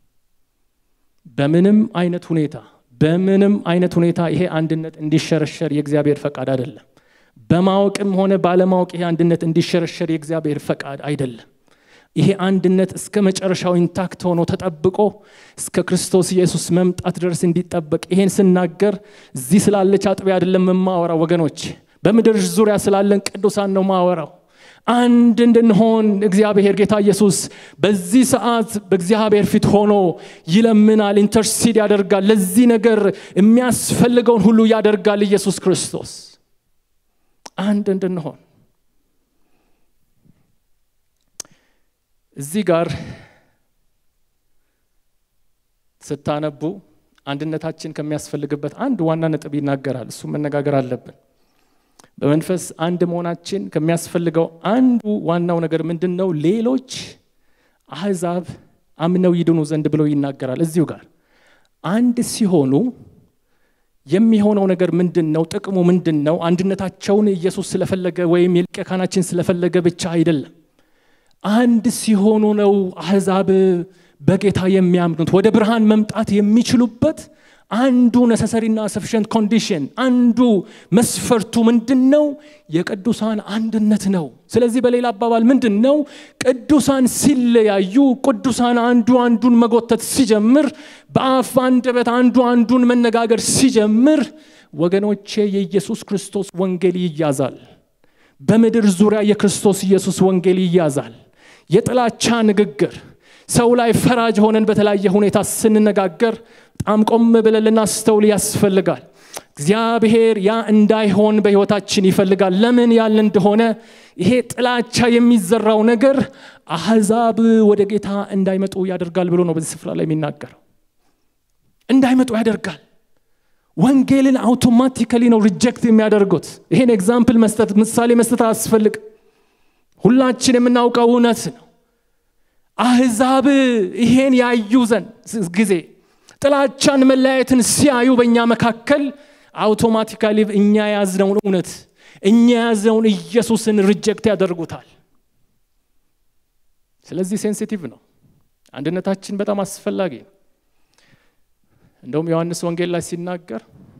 በምንም አይነት ሁኔታ በምንም አይነት ሁኔታ ይሄ አንድነት እንዲሸረሸር የእግዚአብሔር ፈቃድ አይደለም። በማወቅም ሆነ ባለማወቅ ይሄ አንድነት እንዲሸረሸር የእግዚአብሔር ፈቃድ አይደለም። ይሄ አንድነት እስከ መጨረሻው ኢንታክት ሆኖ ተጠብቆ እስከ ክርስቶስ ኢየሱስ መምጣት ድረስ እንዲጠበቅ ይሄን ስናገር እዚህ ስላለች አጥቢያ አይደለም የማወራው ወገኖች። በምድር ዙሪያ ስላለን ቅዱሳን ነው ማወራው። አንድ እንድንሆን እግዚአብሔር ጌታ ኢየሱስ በዚህ ሰዓት በእግዚአብሔር ፊት ሆኖ ይለምናል፣ ኢንተርሲድ ያደርጋል። ለዚህ ነገር የሚያስፈልገውን ሁሉ ያደርጋል ኢየሱስ ክርስቶስ አንድ እንድንሆን። እዚህ ጋር ስታነቡ አንድነታችን ከሚያስፈልግበት አንድ ዋና ነጥብ ይናገራል። እሱ መነጋገር አለብን። በመንፈስ አንድ መሆናችን ከሚያስፈልገው አንዱ ዋናው ነገር ምንድነው? ሌሎች አሕዛብ አምነው ይድኑ ዘንድ ብሎ ይናገራል። እዚሁ ጋር አንድ ሲሆኑ የሚሆነው ነገር ምንድነው? ጥቅሙ ምንድነው? አንድነታቸውን ኢየሱስ ስለፈለገ ወይም የሊቀ ካህናችን ስለፈለገ ብቻ አይደለም። አንድ ሲሆኑ ነው አሕዛብ በጌታ የሚያምኑት ወደ ብርሃን መምጣት የሚችሉበት አንዱ necessary-ና sufficient condition አንዱ መስፈርቱ ምንድነው? የቅዱሳን አንድነት ነው። ስለዚህ በሌላ አባባል ምንድነው? ቅዱሳን ሲለያዩ ቅዱሳን አንዱ አንዱን መጎተት ሲጀምር በአፍ አንደበት አንዱ አንዱን መነጋገር ሲጀምር ወገኖቼ የኢየሱስ ክርስቶስ ወንጌል ይያዛል። በምድር ዙሪያ የክርስቶስ ኢየሱስ ወንጌል ይያዛል። የጥላቻ ንግግር ሰው ላይ ፈራጅ ሆነን በተለያየ ሁኔታ ስንነጋገር በጣም ቆም ብለን ልናስተውል ያስፈልጋል። እግዚአብሔር ያ እንዳይሆን በህይወታችን ይፈልጋል። ለምን ያለ እንደሆነ ይሄ ጥላቻ የሚዘራው ነገር አህዛብ ወደ ጌታ እንዳይመጡ ያደርጋል ብሎ ነው በዚህ ስፍራ ላይ የሚናገረው። እንዳይመጡ ያደርጋል። ወንጌልን አውቶማቲካሊ ነው ሪጀክት የሚያደርጉት። ይሄን ኤግዛምፕል መስጠት ምሳሌ መስጠት አስፈልግ። ሁላችን የምናውቀው እውነት ነው። አህዛብ ይሄን ያዩ ዘንድ ጊዜ ጥላቻን መለያየትን ሲያዩ በእኛ መካከል አውቶማቲካሊ እኛ ያዝነውን እውነት እኛ ያዝነውን ኢየሱስን ሪጀክት ያደርጉታል። ስለዚህ ሴንሲቲቭ ነው። አንድነታችን በጣም አስፈላጊ ነው። እንደውም ዮሐንስ ወንጌል ላይ ሲናገር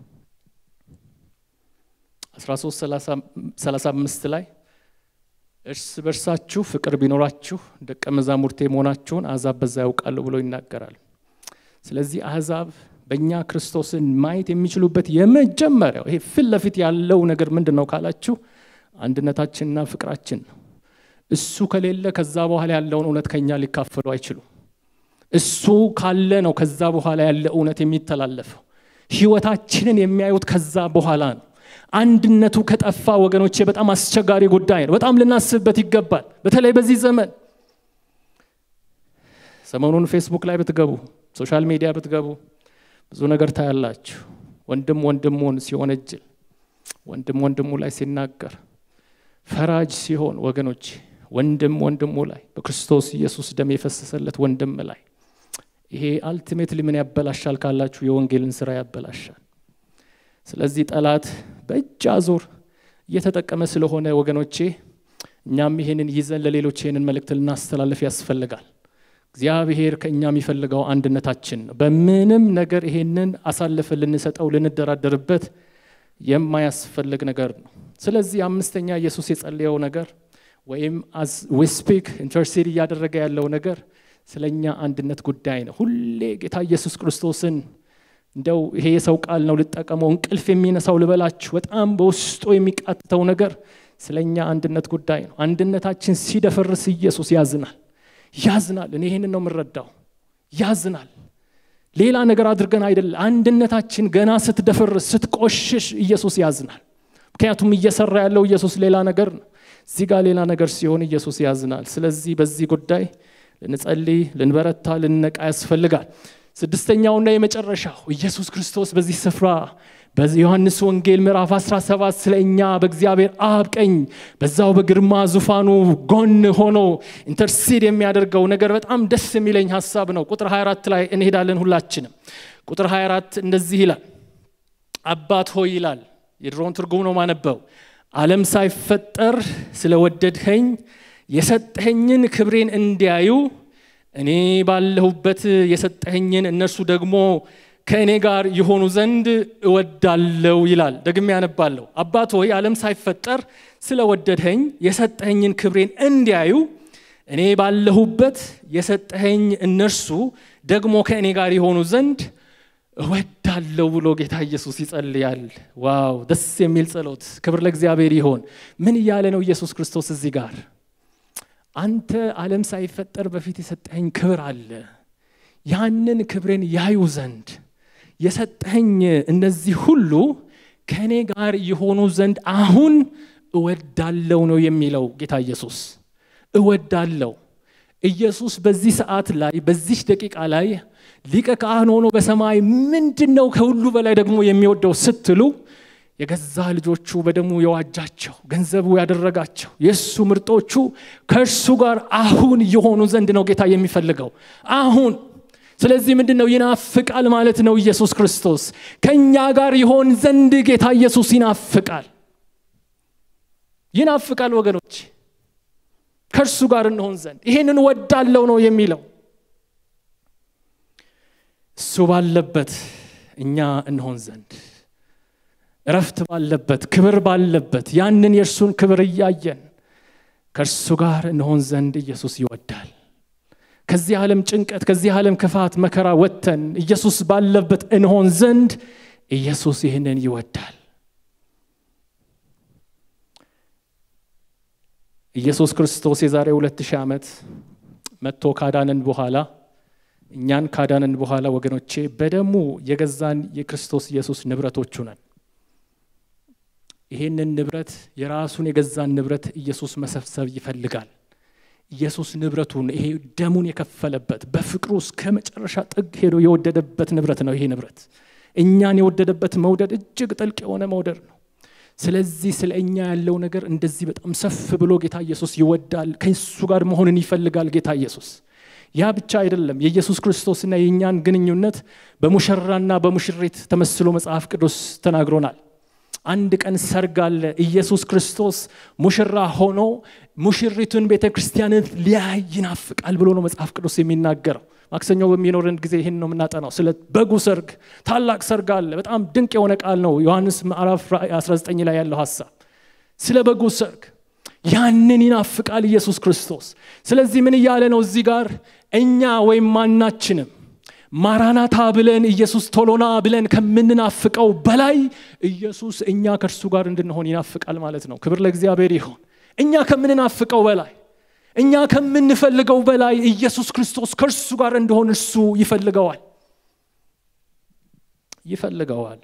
አስራ ሶስት ሰላሳ አምስት ላይ እርስ በርሳችሁ ፍቅር ቢኖራችሁ ደቀ መዛሙርቴ መሆናችሁን አሕዛብ በዛ ያውቃሉ ብሎ ይናገራል። ስለዚህ አሕዛብ በእኛ ክርስቶስን ማየት የሚችሉበት የመጀመሪያው ይሄ ፊት ለፊት ያለው ነገር ምንድነው ካላችሁ አንድነታችንና ፍቅራችን ነው። እሱ ከሌለ ከዛ በኋላ ያለውን እውነት ከኛ ሊካፈሉ አይችሉም። እሱ ካለ ነው ከዛ በኋላ ያለ እውነት የሚተላለፈው። ህይወታችንን የሚያዩት ከዛ በኋላ ነው። አንድነቱ ከጠፋ ወገኖቼ በጣም አስቸጋሪ ጉዳይ ነው። በጣም ልናስብበት ይገባል። በተለይ በዚህ ዘመን ሰሞኑን ፌስቡክ ላይ ብትገቡ ሶሻል ሚዲያ ብትገቡ ብዙ ነገር ታያላችሁ። ወንድም ወንድሙን ሲወነጅል፣ ወንድም ወንድሙ ላይ ሲናገር፣ ፈራጅ ሲሆን ወገኖቼ ወንድም ወንድሙ ላይ በክርስቶስ ኢየሱስ ደም የፈሰሰለት ወንድም ላይ ይሄ አልቲሜትሊ ምን ያበላሻል ካላችሁ የወንጌልን ስራ ያበላሻል። ስለዚህ ጠላት በእጅ አዙር እየተጠቀመ ስለሆነ ወገኖቼ እኛም ይሄንን ይዘን ለሌሎች ይሄንን መልእክት ልናስተላልፍ ያስፈልጋል። እግዚአብሔር ከኛ የሚፈልገው አንድነታችን ነው። በምንም ነገር ይሄንን አሳልፈን ልንሰጠው ልንደራደርበት የማያስፈልግ ነገር ነው። ስለዚህ አምስተኛ ኢየሱስ የጸለየው ነገር ወይም as we speak intercede ያደረገ ያለው ነገር ስለኛ አንድነት ጉዳይ ነው። ሁሌ ጌታ ኢየሱስ ክርስቶስን እንደው ይሄ የሰው ቃል ነው ልጠቀመው እንቅልፍ የሚነሳው ልበላችሁ በጣም በውስጡ የሚቃተተው ነገር ስለኛ አንድነት ጉዳይ ነው። አንድነታችን ሲደፈርስ ኢየሱስ ያዝናል ያዝናል። እኔ ይሄንን ነው የምረዳው። ያዝናል። ሌላ ነገር አድርገን አይደለም። አንድነታችን ገና ስትደፈርስ ስትቆሽሽ ኢየሱስ ያዝናል። ምክንያቱም እየሰራ ያለው ኢየሱስ ሌላ ነገር ነው። እዚህ ጋር ሌላ ነገር ሲሆን ኢየሱስ ያዝናል። ስለዚህ በዚህ ጉዳይ ልንጸልይ ልንበረታ ልንነቃ ያስፈልጋል። ስድስተኛውና የመጨረሻው ኢየሱስ ክርስቶስ በዚህ ስፍራ በዮሐንስ ወንጌል ምዕራፍ አስራ ሰባት ስለኛ በእግዚአብሔር አብ ቀኝ በዛው በግርማ ዙፋኑ ጎን ሆኖ ኢንተርሲድ የሚያደርገው ነገር በጣም ደስ የሚለኝ ሐሳብ ነው። ቁጥር ሃያ አራት ላይ እንሄዳለን ሁላችንም። ቁጥር ሃያ አራት እንደዚህ ይላል። አባት ሆይ ይላል። የድሮን ትርጉም ነው ማነበው። ዓለም ሳይፈጠር ስለወደድኸኝ የሰጠኸኝን ክብሬን እንዲያዩ እኔ ባለሁበት የሰጠኸኝን እነርሱ ደግሞ ከእኔ ጋር ይሆኑ ዘንድ እወዳለሁ ይላል። ደግሜ ያነባለሁ። አባት ሆይ ዓለም ሳይፈጠር ስለወደድኸኝ የሰጠኸኝን ክብሬን እንዲያዩ እኔ ባለሁበት የሰጠኸኝ እነርሱ ደግሞ ከእኔ ጋር ይሆኑ ዘንድ እወዳለሁ ብሎ ጌታ ኢየሱስ ይጸልያል። ዋው ደስ የሚል ጸሎት። ክብር ለእግዚአብሔር ይሁን። ምን እያለ ነው ኢየሱስ ክርስቶስ እዚህ ጋር? አንተ ዓለም ሳይፈጠር በፊት የሰጠኸኝ ክብር አለ። ያንን ክብሬን ያዩ ዘንድ የሰጠኸኝ እነዚህ ሁሉ ከኔ ጋር ይሆኑ ዘንድ አሁን እወዳለሁ ነው የሚለው ጌታ ኢየሱስ። እወዳለሁ። ኢየሱስ በዚህ ሰዓት ላይ በዚህ ደቂቃ ላይ ሊቀ ካህን ሆኖ በሰማይ ምንድነው ከሁሉ በላይ ደግሞ የሚወደው ስትሉ የገዛ ልጆቹ በደሙ የዋጃቸው ገንዘቡ ያደረጋቸው የሱ ምርጦቹ ከእርሱ ጋር አሁን ይሆኑ ዘንድ ነው ጌታ የሚፈልገው አሁን። ስለዚህ ምንድነው ይናፍቃል ማለት ነው። ኢየሱስ ክርስቶስ ከኛ ጋር ይሆን ዘንድ ጌታ ኢየሱስ ይናፍቃል ይናፍቃል ወገኖች፣ ከእርሱ ጋር እንሆን ዘንድ ይሄንን ወዳለው ነው የሚለው። እሱ ባለበት እኛ እንሆን ዘንድ እረፍት ባለበት ክብር ባለበት ያንን የእርሱን ክብር እያየን ከእርሱ ጋር እንሆን ዘንድ ኢየሱስ ይወዳል። ከዚህ ዓለም ጭንቀት ከዚህ ዓለም ክፋት መከራ ወጥተን ኢየሱስ ባለበት እንሆን ዘንድ ኢየሱስ ይህንን ይወዳል። ኢየሱስ ክርስቶስ የዛሬ ሁለት ሺህ ዓመት መጥቶ ካዳነን በኋላ እኛን ካዳነን በኋላ ወገኖቼ በደሙ የገዛን የክርስቶስ ኢየሱስ ንብረቶቹ ነን። ይሄንን ንብረት የራሱን የገዛን ንብረት ኢየሱስ መሰብሰብ ይፈልጋል። ኢየሱስ ንብረቱን ይሄ ደሙን የከፈለበት በፍቅሩ እስከ መጨረሻ ጥግ ሄዶ የወደደበት ንብረት ነው። ይሄ ንብረት እኛን የወደደበት መውደድ እጅግ ጥልቅ የሆነ መውደድ ነው። ስለዚህ ስለኛ ያለው ነገር እንደዚህ በጣም ሰፍ ብሎ ጌታ ኢየሱስ ይወዳል። ከሱ ጋር መሆንን ይፈልጋል ጌታ ኢየሱስ። ያ ብቻ አይደለም፣ የኢየሱስ ክርስቶስና የኛን ግንኙነት በሙሽራና በሙሽሪት ተመስሎ መጽሐፍ ቅዱስ ተናግሮናል። አንድ ቀን ሰርግ አለ። ኢየሱስ ክርስቶስ ሙሽራ ሆኖ ሙሽሪቱን ቤተክርስቲያንን ሊያይ ይናፍቃል ብሎ ነው መጽሐፍ ቅዱስ የሚናገረው። ማክሰኞ በሚኖረን ጊዜ ይሄን ነው የምናጠናው። ስለ በጉ ሰርግ ታላቅ ሰርግ አለ። በጣም ድንቅ የሆነ ቃል ነው ዮሐንስ ምዕራፍ አስራ ዘጠኝ ላይ ያለው ሐሳብ ስለ በጉ ሰርግ። ያንን ይናፍቃል ኢየሱስ ክርስቶስ። ስለዚህ ምን እያለ ነው እዚህ ጋር? እኛ ወይም ማናችንም ማራናታ ብለን ኢየሱስ ቶሎና ብለን ከምንናፍቀው በላይ ኢየሱስ እኛ ከርሱ ጋር እንድንሆን ይናፍቃል ማለት ነው። ክብር ለእግዚአብሔር ይሁን። እኛ ከምንናፍቀው በላይ እኛ ከምንፈልገው በላይ ኢየሱስ ክርስቶስ ከርሱ ጋር እንደሆነ እሱ ይፈልገዋል ይፈልገዋል።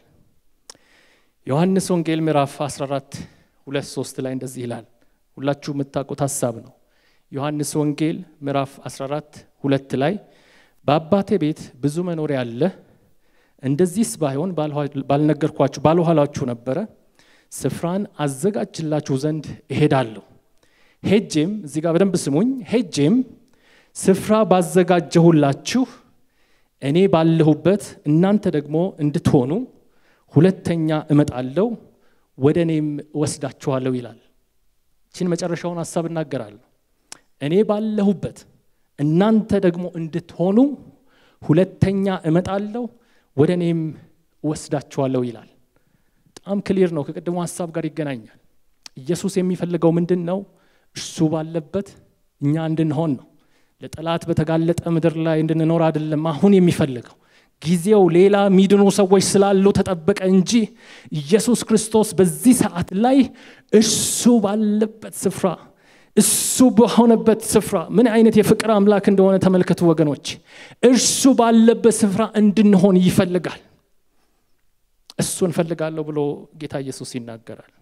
ዮሐንስ ወንጌል ምዕራፍ አስራ አራት ሁለት ሶስት ላይ እንደዚህ ይላል። ሁላችሁ የምታውቁት ሐሳብ ነው። ዮሐንስ ወንጌል ምዕራፍ አስራ አራት ሁለት ላይ በአባቴ ቤት ብዙ መኖሪያ አለ፣ እንደዚህስ ባይሆን ባልነገርኳችሁ ባልኋላችሁ ነበረ። ስፍራን አዘጋጅላችሁ ዘንድ እሄዳለሁ። ሄጄም እዚህ ጋር በደንብ ስሙኝ፣ ሄጄም ስፍራ ባዘጋጀሁላችሁ እኔ ባለሁበት እናንተ ደግሞ እንድትሆኑ ሁለተኛ እመጣለሁ፣ ወደኔም ወስዳችኋለሁ ይላል። እቺን መጨረሻውን ሐሳብ እናገራለሁ። እኔ ባለሁበት እናንተ ደግሞ እንድትሆኑ ሁለተኛ እመጣለሁ፣ ወደኔም ወስዳችኋለሁ ይላል። በጣም ክሊር ነው፣ ከቀደሙ ሐሳብ ጋር ይገናኛል። ኢየሱስ የሚፈልገው ምንድነው? እርሱ ባለበት እኛ እንድንሆን ነው። ለጠላት በተጋለጠ ምድር ላይ እንድንኖር አይደለም አሁን የሚፈልገው። ጊዜው ሌላ ሚድኑ ሰዎች ስላሉ ተጠበቀ እንጂ ኢየሱስ ክርስቶስ በዚህ ሰዓት ላይ እርሱ ባለበት ስፍራ እሱ በሆነበት ስፍራ ምን አይነት የፍቅር አምላክ እንደሆነ ተመልከቱ ወገኖች። እርሱ ባለበት ስፍራ እንድንሆን ይፈልጋል። እሱን ፈልጋለሁ ብሎ ጌታ ኢየሱስ ይናገራል።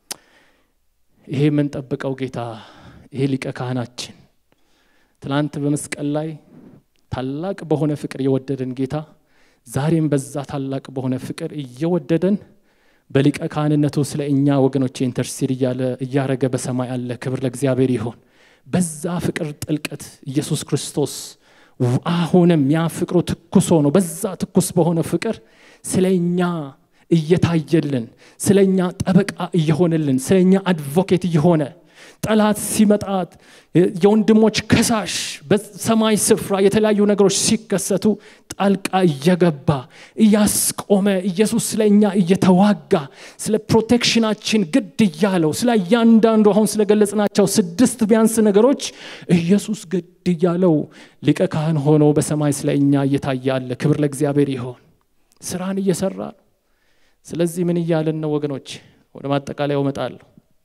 ይሄ ምን ጠብቀው ጌታ፣ ይሄ ሊቀ ካህናችን ትላንት በመስቀል ላይ ታላቅ በሆነ ፍቅር የወደደን ጌታ ዛሬም በዛ ታላቅ በሆነ ፍቅር እየወደደን በሊቀ ካህንነቱ ስለኛ ወገኖቼ ኢንተርሲድ ያለ ያረገ በሰማይ አለ። ክብር ለእግዚአብሔር ይሁን። በዛ ፍቅር ጥልቀት ኢየሱስ ክርስቶስ አሁንም ያ ፍቅሩ ትኩስ ሆኖ በዛ ትኩስ በሆነ ፍቅር ስለኛ እየታየልን፣ ስለኛ ጠበቃ እየሆነልን፣ ስለኛ አድቮኬት እየሆነ ጠላት ሲመጣት የወንድሞች ከሳሽ በሰማይ ስፍራ የተለያዩ ነገሮች ሲከሰቱ ጣልቃ እየገባ እያስቆመ ኢየሱስ ስለኛ እየተዋጋ ስለ ፕሮቴክሽናችን ግድ እያለው ስለ ያንዳንዱ አሁን ስለገለጽናቸው ስድስት ቢያንስ ነገሮች ኢየሱስ ግድ እያለው ሊቀ ካህን ሆኖ በሰማይ ስለኛ እየታያለ። ክብር ለእግዚአብሔር ይሁን። ስራን እየሰራ ነው። ስለዚህ ምን እያለን ነው ወገኖች? ወደ ማጠቃለያው እመጣለሁ።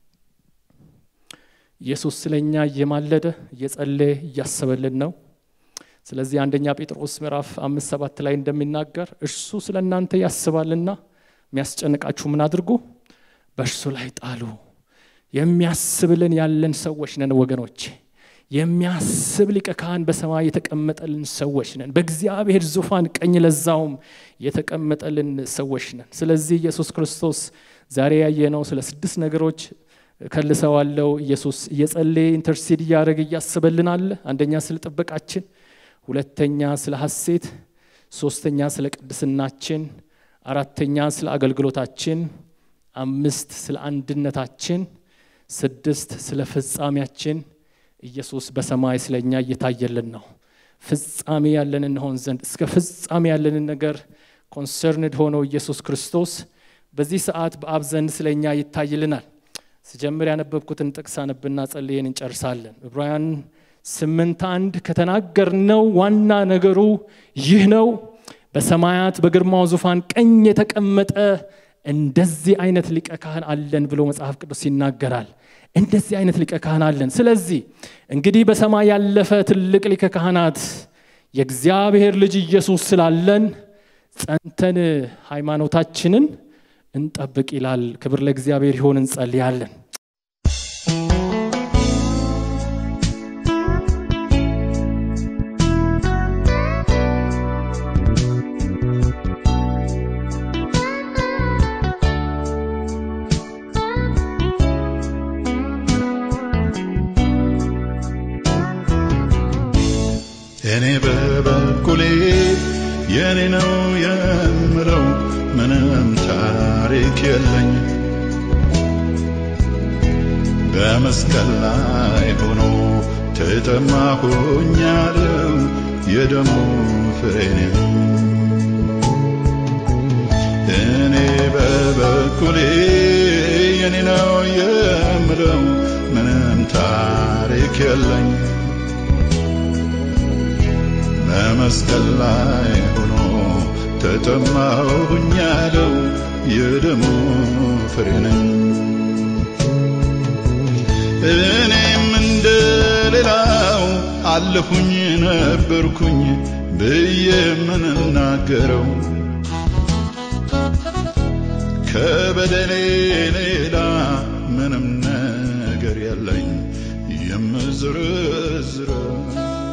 ኢየሱስ ስለኛ እየማለደ እየጸለየ እያሰበልን ነው። ስለዚህ አንደኛ ጴጥሮስ ምዕራፍ አምስት ሰባት ላይ እንደሚናገር እርሱ ስለናንተ ያስባልና የሚያስጨንቃችሁ ምን አድርጉ? በእርሱ ላይ ጣሉ። የሚያስብልን ያለን ሰዎች ነን ወገኖች። የሚያስብ ሊቀ ካህን በሰማይ የተቀመጠልን ሰዎች ነን። በእግዚአብሔር ዙፋን ቀኝ ለዛውም የተቀመጠልን ሰዎች ነን። ስለዚህ ኢየሱስ ክርስቶስ ዛሬ ያየነው ስለ ስድስት ነገሮች ከልሰዋለው። ኢየሱስ እየጸለየ ኢንተርሲድ ያደረገ ያስበልን አለ። አንደኛ ስለ ጥበቃችን፣ ሁለተኛ ስለ ሐሴት፣ ሶስተኛ ስለ ቅድስናችን፣ አራተኛ ስለ አገልግሎታችን፣ አምስት ስለ አንድነታችን፣ ስድስት ስለ ፍጻሜያችን ኢየሱስ በሰማይ ስለኛ እየታየልን ነው። ፍጻሜ ያለን እንሆን ዘንድ እስከ ፍጻሜ ያለን ነገር ኮንሰርንድ ሆኖ ኢየሱስ ክርስቶስ በዚህ ሰዓት በአብ ዘንድ ስለኛ ይታይልናል። ሲጀምር ያነበብኩትን ጥቅስ አነብና ጸልየን እንጨርሳለን። ዕብራውያን ስምንት አንድ ከተናገርነው ዋና ነገሩ ይህ ነው። በሰማያት በግርማው ዙፋን ቀኝ የተቀመጠ እንደዚህ አይነት ሊቀ ካህን አለን ብሎ መጽሐፍ ቅዱስ ይናገራል እንደዚህ አይነት ሊቀ ካህን አለን ስለዚህ እንግዲህ በሰማይ ያለፈ ትልቅ ሊቀ ካህናት የእግዚአብሔር ልጅ ኢየሱስ ስላለን ጸንተን ሃይማኖታችንን እንጠብቅ ይላል ክብር ለእግዚአብሔር ይሁን እንጸልያለን እኔ በበኩሌ የኔ ነው የምለው ምንም ታሪክ የለኝ በመስቀል ላይ ሆኖ ተጠማሁኛለው የደሙ ፍሬ ነኝ እኔ በበኩሌ የኔ ነው የምለው ምንም ታሪክ የለኝ በመስቀል ላይ ሆኖ ተጠማሁኛለው የደሙ ፍሬ ነኝ እኔም እንደሌላው አለሁኝ ነበርኩኝ ብዬ ምን እናገረው ከበደሌ ሌላ ምንም ነገር የለኝ የምዝርዝረው